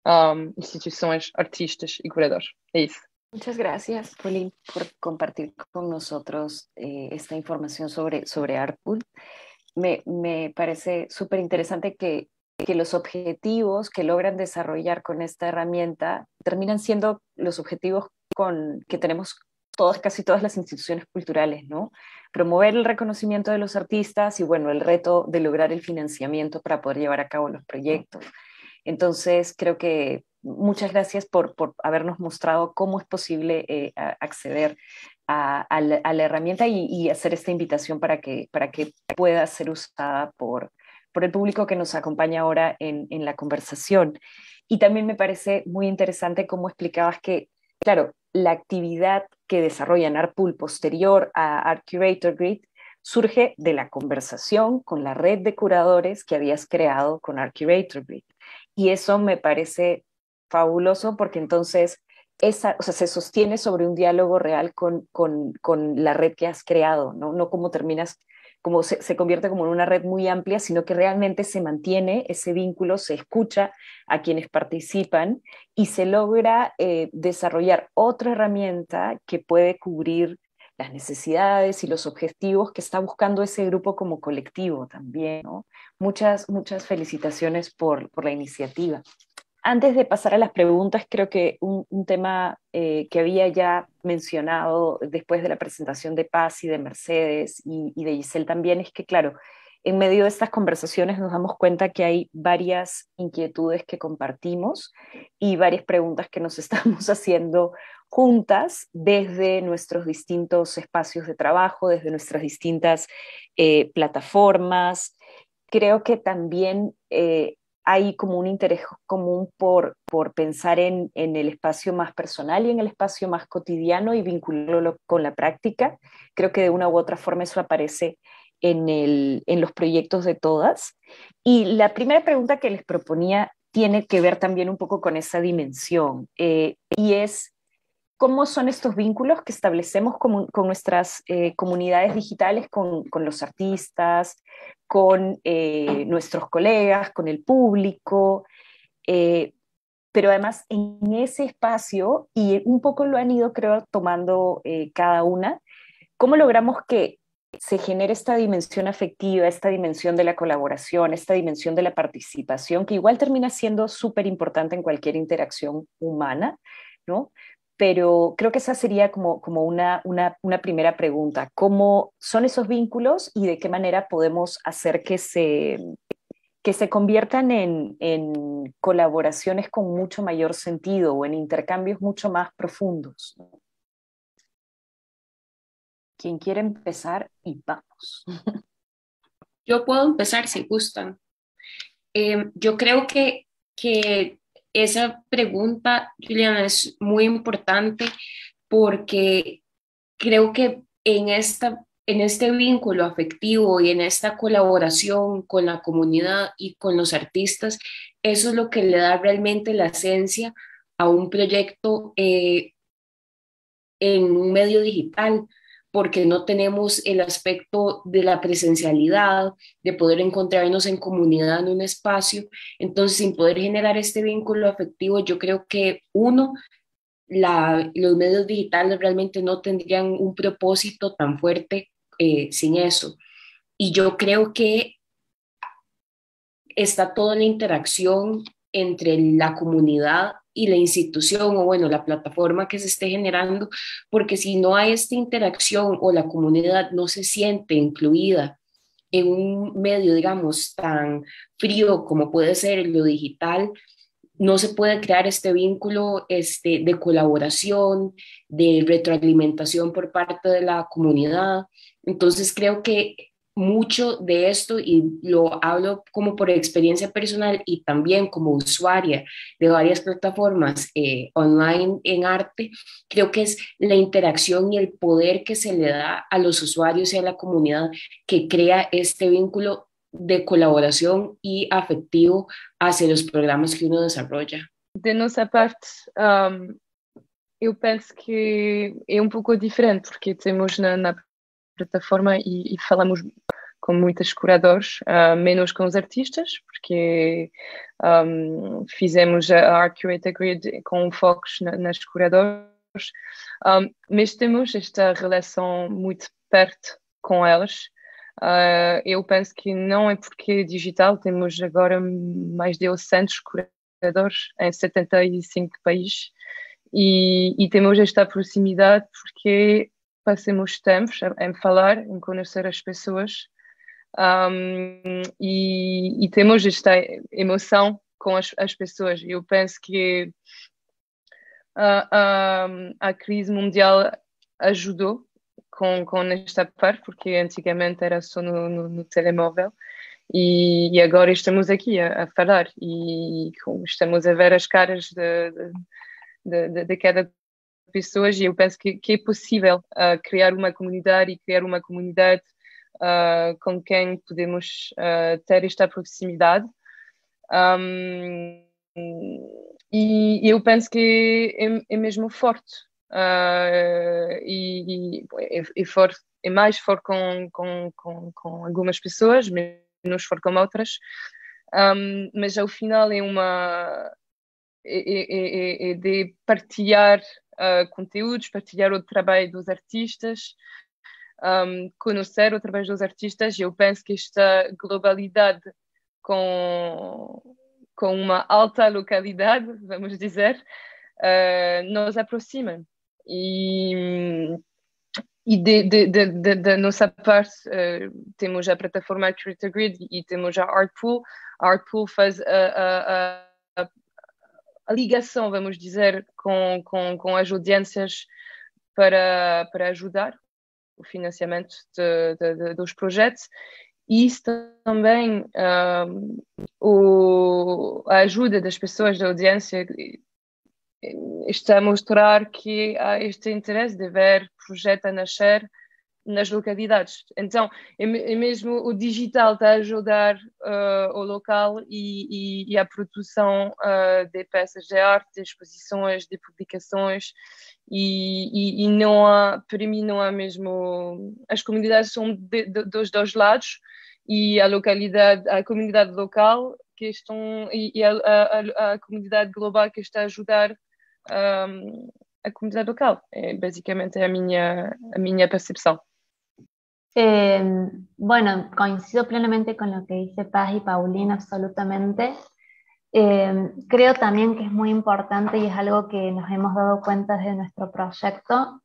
um, instituições, artistas e curadores. É isso. Muchas gracias, Pauline, por compartir con nosotros eh, esta información sobre, sobre ARTPool. Me, me parece súper interesante que, que los objetivos que logran desarrollar con esta herramienta terminan siendo los objetivos con, que tenemos todas, casi todas las instituciones culturales, ¿no? Promover el reconocimiento de los artistas y, bueno, el reto de lograr el financiamiento para poder llevar a cabo los proyectos. Entonces, creo que muchas gracias por, por habernos mostrado cómo es posible eh, acceder a, a, la, a, la, herramienta y, y hacer esta invitación para que, para que pueda ser usada por, por el público que nos acompaña ahora en, en la conversación. Y también me parece muy interesante cómo explicabas que, claro, la actividad que desarrollan ARTPool posterior a Art Curator Grid surge de la conversación con la red de curadores que habías creado con Art Curator Grid. Y eso me parece fabuloso porque entonces esa, o sea, se sostiene sobre un diálogo real con, con, con la red que has creado, ¿no? No como terminas, como se, se convierte como en una red muy amplia, sino que realmente se mantiene ese vínculo, se escucha a quienes participan y se logra eh, desarrollar otra herramienta que puede cubrir las necesidades y los objetivos que está buscando ese grupo como colectivo también, ¿no? Muchas, muchas felicitaciones por, por la iniciativa. Antes de pasar a las preguntas, creo que un, un tema eh, que había ya mencionado después de la presentación de Paz y de Mercedes y, y de Giselle también es que, claro, en medio de estas conversaciones nos damos cuenta que hay varias inquietudes que compartimos y varias preguntas que nos estamos haciendo juntas desde nuestros distintos espacios de trabajo, desde nuestras distintas eh, plataformas. Creo que también eh, hay como un interés común por, por pensar en, en el espacio más personal y en el espacio más cotidiano y vincularlo con la práctica. Creo que de una u otra forma eso aparece en, el, en los proyectos de todas. Y la primera pregunta que les proponía tiene que ver también un poco con esa dimensión, eh, y es cómo son estos vínculos que establecemos con, con nuestras eh, comunidades digitales, con, con los artistas, con eh, nuestros colegas, con el público, eh, pero además en ese espacio, y un poco lo han ido creo tomando eh, cada una, ¿cómo logramos que se genere esta dimensión afectiva, esta dimensión de la colaboración, esta dimensión de la participación, que igual termina siendo súper importante en cualquier interacción humana, ¿no? Pero creo que esa sería como, como una, una, una primera pregunta. ¿Cómo son esos vínculos y de qué manera podemos hacer que se, que se conviertan en, en colaboraciones con mucho mayor sentido o en intercambios mucho más profundos? ¿Quién quiere empezar? Y vamos. Yo puedo empezar si gustan. Eh, yo creo que, que esa pregunta, Juliana, es muy importante porque creo que en, esta, en este vínculo afectivo y en esta colaboración con la comunidad y con los artistas, eso es lo que le da realmente la esencia a un proyecto eh, en un medio digital, porque no tenemos el aspecto de la presencialidad, de poder encontrarnos en comunidad en un espacio. Entonces, sin poder generar este vínculo afectivo, yo creo que uno, la, los medios digitales realmente no tendrían un propósito tan fuerte eh, sin eso. Y yo creo que está toda la interacción entre la comunidad y la institución o bueno, la plataforma que se esté generando, porque si no hay esta interacción o la comunidad no se siente incluida en un medio, digamos, tan frío como puede ser lo digital, no se puede crear este vínculo este, de colaboración, de retroalimentación por parte de la comunidad. Entonces creo que mucho de esto, y lo hablo como por experiencia personal y también como usuaria de varias plataformas eh, online en arte, creo que es la interacción y el poder que se le da a los usuarios y a la comunidad que crea este vínculo de colaboração e afetivo hacia os programas que uno desarrolla. De nossa parte, um, eu penso que é um pouco diferente, porque temos na, na plataforma e, e falamos com muitos curadores, uh, menos com os artistas, porque um, fizemos a Art Curator Grid com focos na, nas curadoras, um, mas temos esta relação muito perto com elas. Uh, eu penso que não é porque é digital, temos agora mais de oitocentos curadores em setenta e cinco países e, e temos esta proximidade porque passamos tempos em falar, em conhecer as pessoas um, e, e temos esta emoção com as, as pessoas. Eu penso que uh, uh, a crise mundial ajudou com, com esta parte, porque antigamente era só no, no, no telemóvel e, e agora estamos aqui a, a falar e estamos a ver as caras de, de, de, de cada pessoa e eu penso que, que é possível uh, criar uma comunidade e criar uma comunidade uh, com quem podemos uh, ter esta proximidade. Um, e eu penso que é, é mesmo forte. Uh, e, e é, forte, é mais forte com, com, com, com algumas pessoas, menos forte com outras, um, mas ao final é uma é, é, é de partilhar uh, conteúdos, partilhar o trabalho dos artistas, um, conhecer o trabalho dos artistas. Eu penso que esta globalidade com, com uma alta localidade, vamos dizer, uh, nos aproxima. E, e de, de, de, de, de nossa parte uh, temos a plataforma Curator Grid e temos a Artpool. A Artpool faz a, a, a, a ligação, vamos dizer, com, com, com as audiências para, para ajudar o financiamento de, de, de, dos projetos. E isso também, um, o, a ajuda das pessoas da audiência está a mostrar que há este interesse de ver projeto a nascer nas localidades. Então, é, é mesmo o digital está a ajudar uh, o local e, e, e a produção uh, de peças de arte, de exposições, de publicações e, e, e não há, para mim não há mesmo, as comunidades são de, de, dos dois lados e a localidade, a comunidade local que estão e, e a, a, a comunidade global que está a ajudar um, a comunidade local. É basicamente a minha, a minha percepção. Eh, bueno, coincido plenamente con lo que dice Paz y Paulina, absolutamente. Eh, creo también que es muy importante y es algo que nos hemos dado cuenta desde nuestro proyecto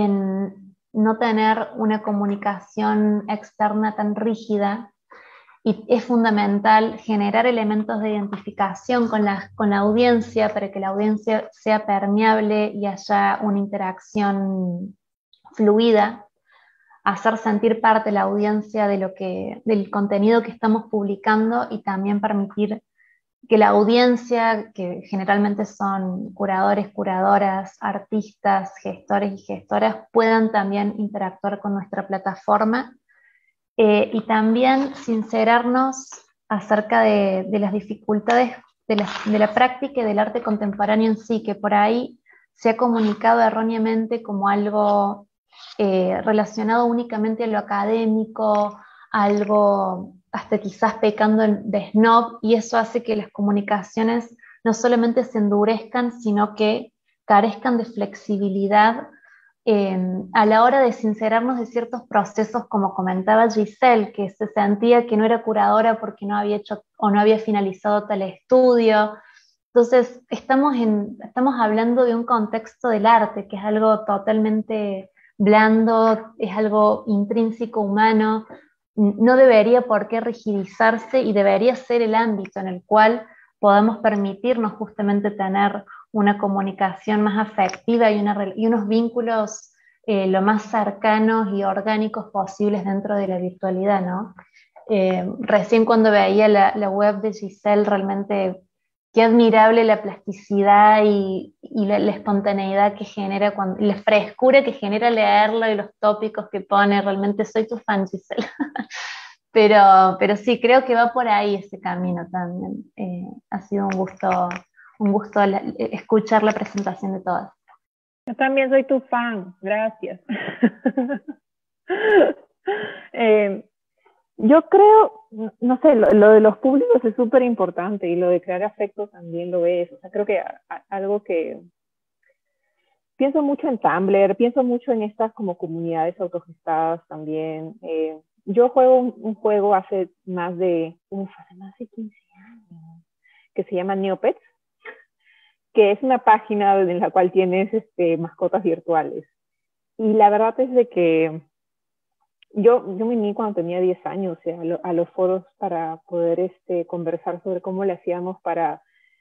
en no tener una comunicación externa tan rígida y es fundamental generar elementos de identificación con la, con la audiencia para que la audiencia sea permeable y haya una interacción fluida, hacer sentir parte de la audiencia de lo que, del contenido que estamos publicando y también permitir que la audiencia, que generalmente son curadores, curadoras, artistas, gestores y gestoras, puedan también interactuar con nuestra plataforma eh, y también sincerarnos acerca de, de las dificultades de la, de la práctica y del arte contemporáneo en sí, que por ahí se ha comunicado erróneamente como algo eh, relacionado únicamente a lo académico, algo hasta quizás pecando de snob, y eso hace que las comunicaciones no solamente se endurezcan, sino que carezcan de flexibilidad eh, a la hora de sincerarnos de ciertos procesos, como comentaba Giselle, que se sentía que no era curadora porque no había hecho o no había finalizado tal estudio. Entonces, estamos, en, estamos hablando de un contexto del arte, que es algo totalmente blando, es algo intrínseco, humano, no debería por qué rigidizarse y debería ser el ámbito en el cual podamos permitirnos justamente tener una comunicación más afectiva y, una, y unos vínculos eh, lo más cercanos y orgánicos posibles dentro de la virtualidad, ¿no? Eh, recién cuando veía la, la web de Giselle, realmente qué admirable la plasticidad y, y la, la espontaneidad que genera, cuando, la frescura que genera leerlo y los tópicos que pone. Realmente soy tu fan, Giselle. pero, pero sí, creo que va por ahí ese camino también. Eh, ha sido un gusto, un gusto la, escuchar la presentación de todas. Yo también soy tu fan, gracias. eh, yo creo, no, no sé, lo, lo de los públicos es súper importante y lo de crear afecto también lo es. O sea, creo que a, a, algo que pienso mucho en Tumblr, pienso mucho en estas como comunidades autogestadas también. Eh, yo juego un, un, juego hace más de, uf, hace más de quince años, que se llama Neopets, que es una página en la cual tienes este, mascotas virtuales. Y la verdad es de que yo, yo me uní cuando tenía diez años, o sea, a, lo, a los foros para poder este, conversar sobre cómo le hacíamos para,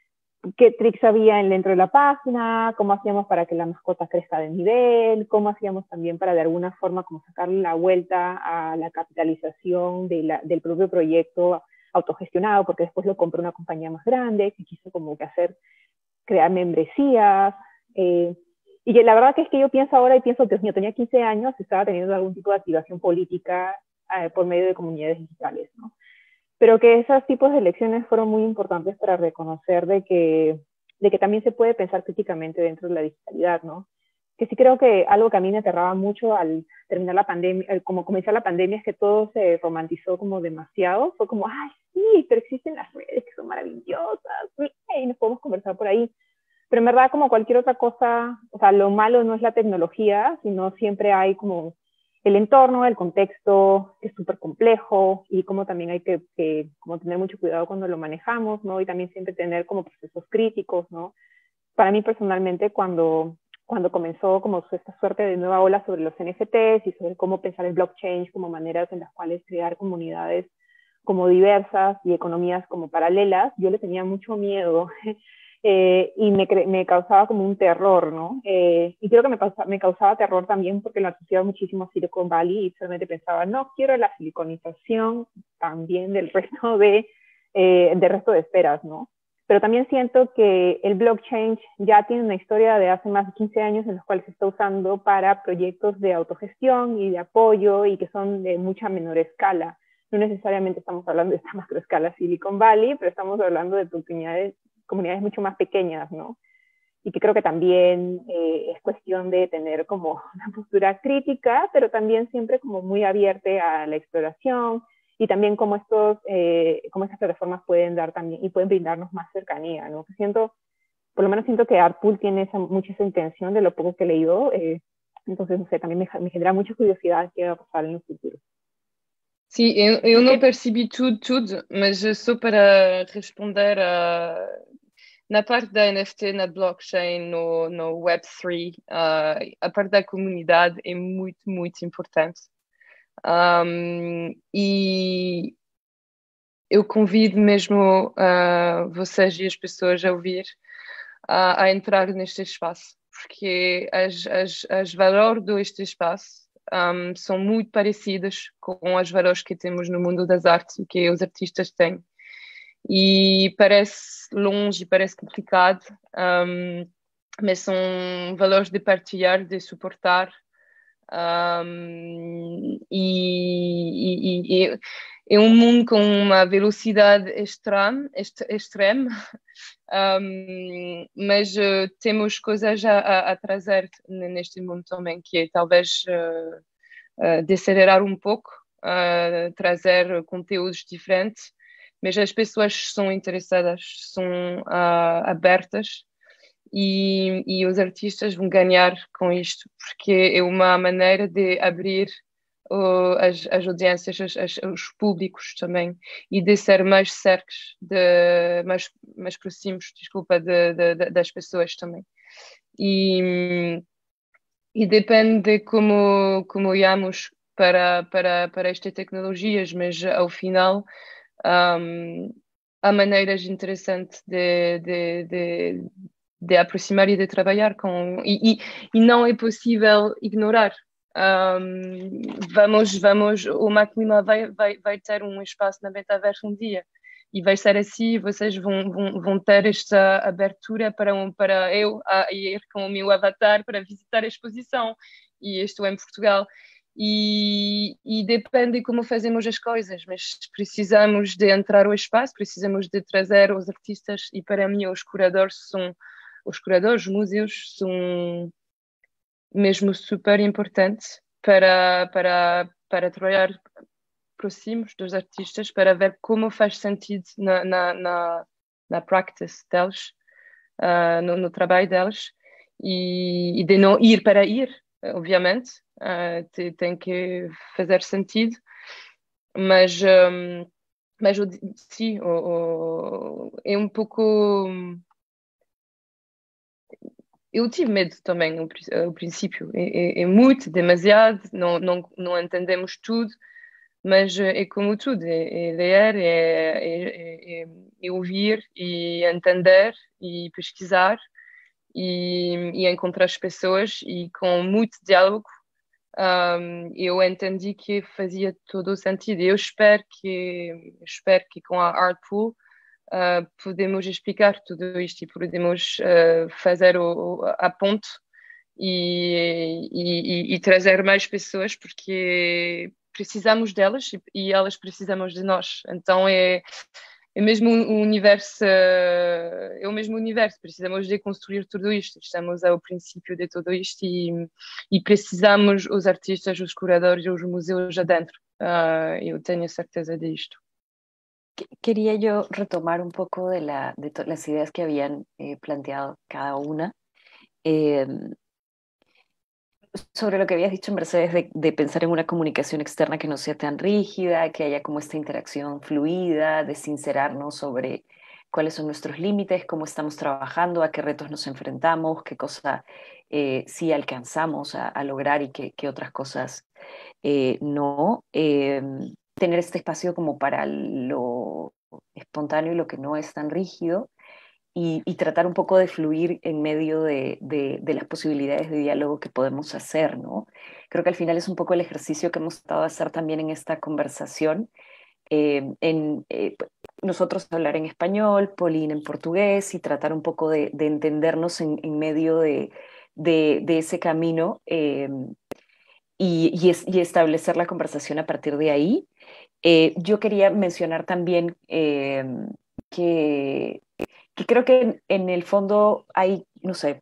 qué tricks había dentro de la página, cómo hacíamos para que la mascota crezca de nivel, cómo hacíamos también para de alguna forma como sacarle la vuelta a la capitalización de la, del propio proyecto autogestionado, porque después lo compró una compañía más grande que quiso como que hacer, crear membresías, eh, y que la verdad que es que yo pienso ahora y pienso que yo tenía quince años, estaba teniendo algún tipo de activación política eh, por medio de comunidades digitales, ¿no? Pero que esos tipos de elecciones fueron muy importantes para reconocer de que, de que también se puede pensar críticamente dentro de la digitalidad, ¿no? Que sí creo que algo que a mí me aterraba mucho al terminar la pandemia, como comenzar la pandemia, es que todo se romantizó como demasiado. Fue como, ay, sí, pero existen las redes que son maravillosas, y nos podemos conversar por ahí. Pero en verdad, como cualquier otra cosa, o sea, lo malo no es la tecnología, sino siempre hay como el entorno, el contexto, que es súper complejo, y como también hay que, que como tener mucho cuidado cuando lo manejamos, ¿no? Y también siempre tener como procesos críticos, ¿no? Para mí personalmente, cuando, cuando comenzó como esta suerte de nueva ola sobre los N F Ts y sobre cómo pensar el blockchain como maneras en las cuales crear comunidades como diversas y economías como paralelas, yo le tenía mucho miedo. Eh, y me, me causaba como un terror, ¿no? Eh, y creo que me, causa, me causaba terror también porque lo asociaba muchísimo a Silicon Valley y solamente pensaba, no quiero la siliconización también del resto de, eh, del resto de esferas, ¿no? Pero también siento que el blockchain ya tiene una historia de hace más de quince años en los cuales se está usando para proyectos de autogestión y de apoyo y que son de mucha menor escala. No necesariamente estamos hablando de esta macroescala Silicon Valley, pero estamos hablando de oportunidades comunidades mucho más pequeñas, ¿no? Y que creo que también eh, es cuestión de tener como una postura crítica, pero también siempre como muy abierta a la exploración y también como estos, eh, como estas plataformas pueden dar también y pueden brindarnos más cercanía, ¿no? Siento, por lo menos siento que Artpool tiene esa, mucha esa intención de lo poco que he leído, eh, entonces, no sé, también me, me genera mucha curiosidad qué va a pasar en el futuro. Sim, eu, eu não percebi tudo, tudo, mas só para responder a, na parte da N F T, na blockchain, no, no web três, uh, a parte da comunidade é muito, muito importante. Um, e eu convido mesmo uh, vocês e as pessoas a ouvir, uh, a entrar neste espaço, porque as, as, as valores deste espaço Um, são muito parecidas com as valores que temos no mundo das artes e que os artistas têm. E parece longe, parece complicado, um, mas são valores de partilhar, de suportar. Um, e, e, e é um mundo com uma velocidade extrema, extrema um, mas uh, temos coisas a, a, a trazer neste mundo também, que é talvez uh, uh, decelerar um pouco, uh, trazer conteúdos diferentes, mas as pessoas são interessadas, são uh, abertas. E, e os artistas vão ganhar com isto, porque é uma maneira de abrir uh, as, as audiências, as, as, os públicos também, e de ser mais certos, de, mais, mais próximos, desculpa, de, de, de, das pessoas também. E, e depende de como, como olhamos para, para, para estas tecnologias, mas ao final um, há maneiras interessantes de, de, de de aproximar e de trabalhar com... E, e, e não é possível ignorar. Um, vamos, vamos... O Maclima vai, vai, vai ter um espaço na Metaverse um dia. E vai ser assim, vocês vão, vão, vão ter esta abertura para, um, para eu a ir com o meu avatar para visitar a exposição. E estou em Portugal. E, e depende de como fazemos as coisas, mas precisamos de entrar no espaço, precisamos de trazer os artistas, e para mim os curadores são os curadores, os museus são mesmo super importantes para, para, para trabalhar aproximos dos artistas para ver como faz sentido na, na, na, na practice deles, uh, no, no trabalho deles, e, e de não ir para ir, obviamente, uh, te, tem que fazer sentido, mas, um, mas sim, o, o, é um pouco... Eu tive medo também no, no princípio, é, é, é muito, demasiado, não, não, não entendemos tudo, mas é como tudo, é, é ler, é, é, é, é ouvir e entender e pesquisar e, e encontrar as pessoas, e com muito diálogo um, eu entendi que fazia todo o sentido. Eu espero que, espero que com a Artpool Uh, podemos explicar tudo isto e podemos uh, fazer o, o, a ponte e, e, e trazer mais pessoas, porque precisamos delas e, e elas precisamos de nós. Então é, é mesmo um universo, uh, é o mesmo universo. Precisamos de construir tudo isto. Estamos ao princípio de tudo isto e, e precisamos os artistas, os curadores, os museus adentro. Uh, eu tenho certeza disto. Quería yo retomar un poco de, la, de las ideas que habían eh, planteado cada una. Eh, sobre lo que habías dicho, Mercedes, de, de pensar en una comunicación externa que no sea tan rígida, que haya como esta interacción fluida, de sincerarnos sobre cuáles son nuestros límites, cómo estamos trabajando, a qué retos nos enfrentamos, qué cosas eh, sí alcanzamos a, a lograr y qué, qué otras cosas eh, no. Eh, tener este espacio como para lo espontáneo y lo que no es tan rígido, y, y tratar un poco de fluir en medio de, de, de las posibilidades de diálogo que podemos hacer, ¿no? Creo que al final es un poco el ejercicio que hemos tratado de hacer también en esta conversación. Eh, en, eh, nosotros hablar en español, Pauline en portugués, y tratar un poco de, de entendernos en, en medio de, de, de ese camino, eh, y, y, es, y establecer la conversación a partir de ahí. Eh, yo quería mencionar también eh, que, que creo que en, en el fondo hay, no sé,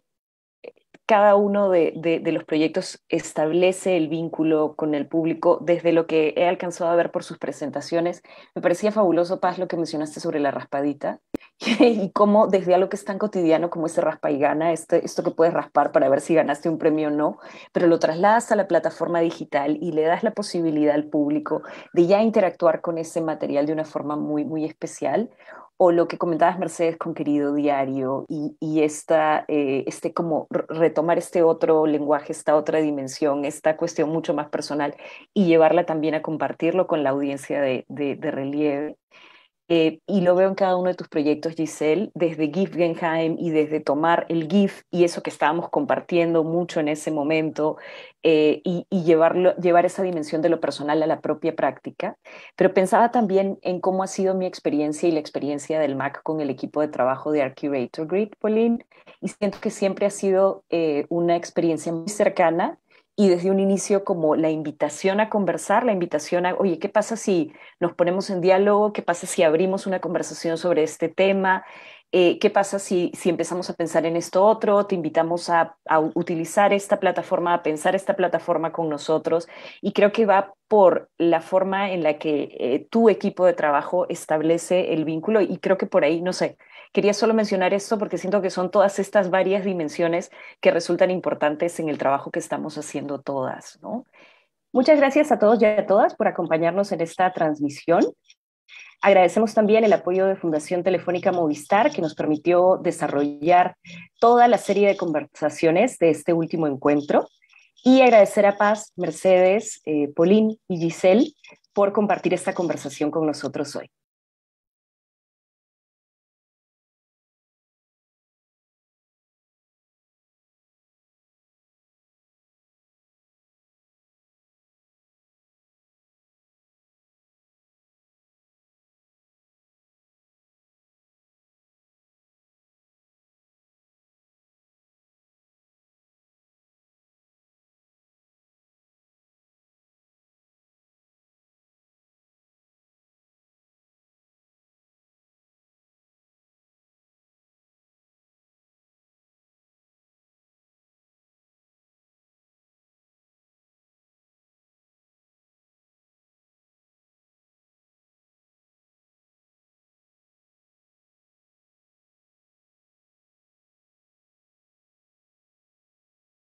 cada uno de, de, de los proyectos establece el vínculo con el público. Desde lo que he alcanzado a ver por sus presentaciones, me parecía fabuloso, Paz, lo que mencionaste sobre la raspadita, y cómo desde algo que es tan cotidiano como ese raspa y gana, este, esto que puedes raspar para ver si ganaste un premio o no, pero lo trasladas a la plataforma digital y le das la posibilidad al público de ya interactuar con ese material de una forma muy, muy especial. O lo que comentabas, Mercedes, con Querido Diario, y, y esta, eh, este como retomar este otro lenguaje, esta otra dimensión, esta cuestión mucho más personal, y llevarla también a compartirlo con la audiencia de, de, de Relieve. Eh, y lo veo en cada uno de tus proyectos, Giselle, desde GIF Genheim y desde tomar el GIF y eso que estábamos compartiendo mucho en ese momento, eh, y, y llevarlo, llevar esa dimensión de lo personal a la propia práctica. Pero pensaba también en cómo ha sido mi experiencia y la experiencia del M A C con el equipo de trabajo de Art Curator Grid, Pauline, y siento que siempre ha sido eh, una experiencia muy cercana, y desde un inicio como la invitación a conversar, la invitación a, oye, ¿qué pasa si nos ponemos en diálogo? ¿Qué pasa si abrimos una conversación sobre este tema? Eh, ¿Qué pasa si, si empezamos a pensar en esto otro? Te invitamos a, a utilizar esta plataforma, a pensar esta plataforma con nosotros, y creo que va por la forma en la que eh, tu equipo de trabajo establece el vínculo, y creo que por ahí, no sé, quería solo mencionar esto porque siento que son todas estas varias dimensiones que resultan importantes en el trabajo que estamos haciendo todas, ¿no? Muchas gracias a todos y a todas por acompañarnos en esta transmisión. Agradecemos también el apoyo de Fundación Telefónica Movistar, que nos permitió desarrollar toda la serie de conversaciones de este último encuentro. Y agradecer a Paz, Mercedes, eh, Pauline y Giselle por compartir esta conversación con nosotros hoy.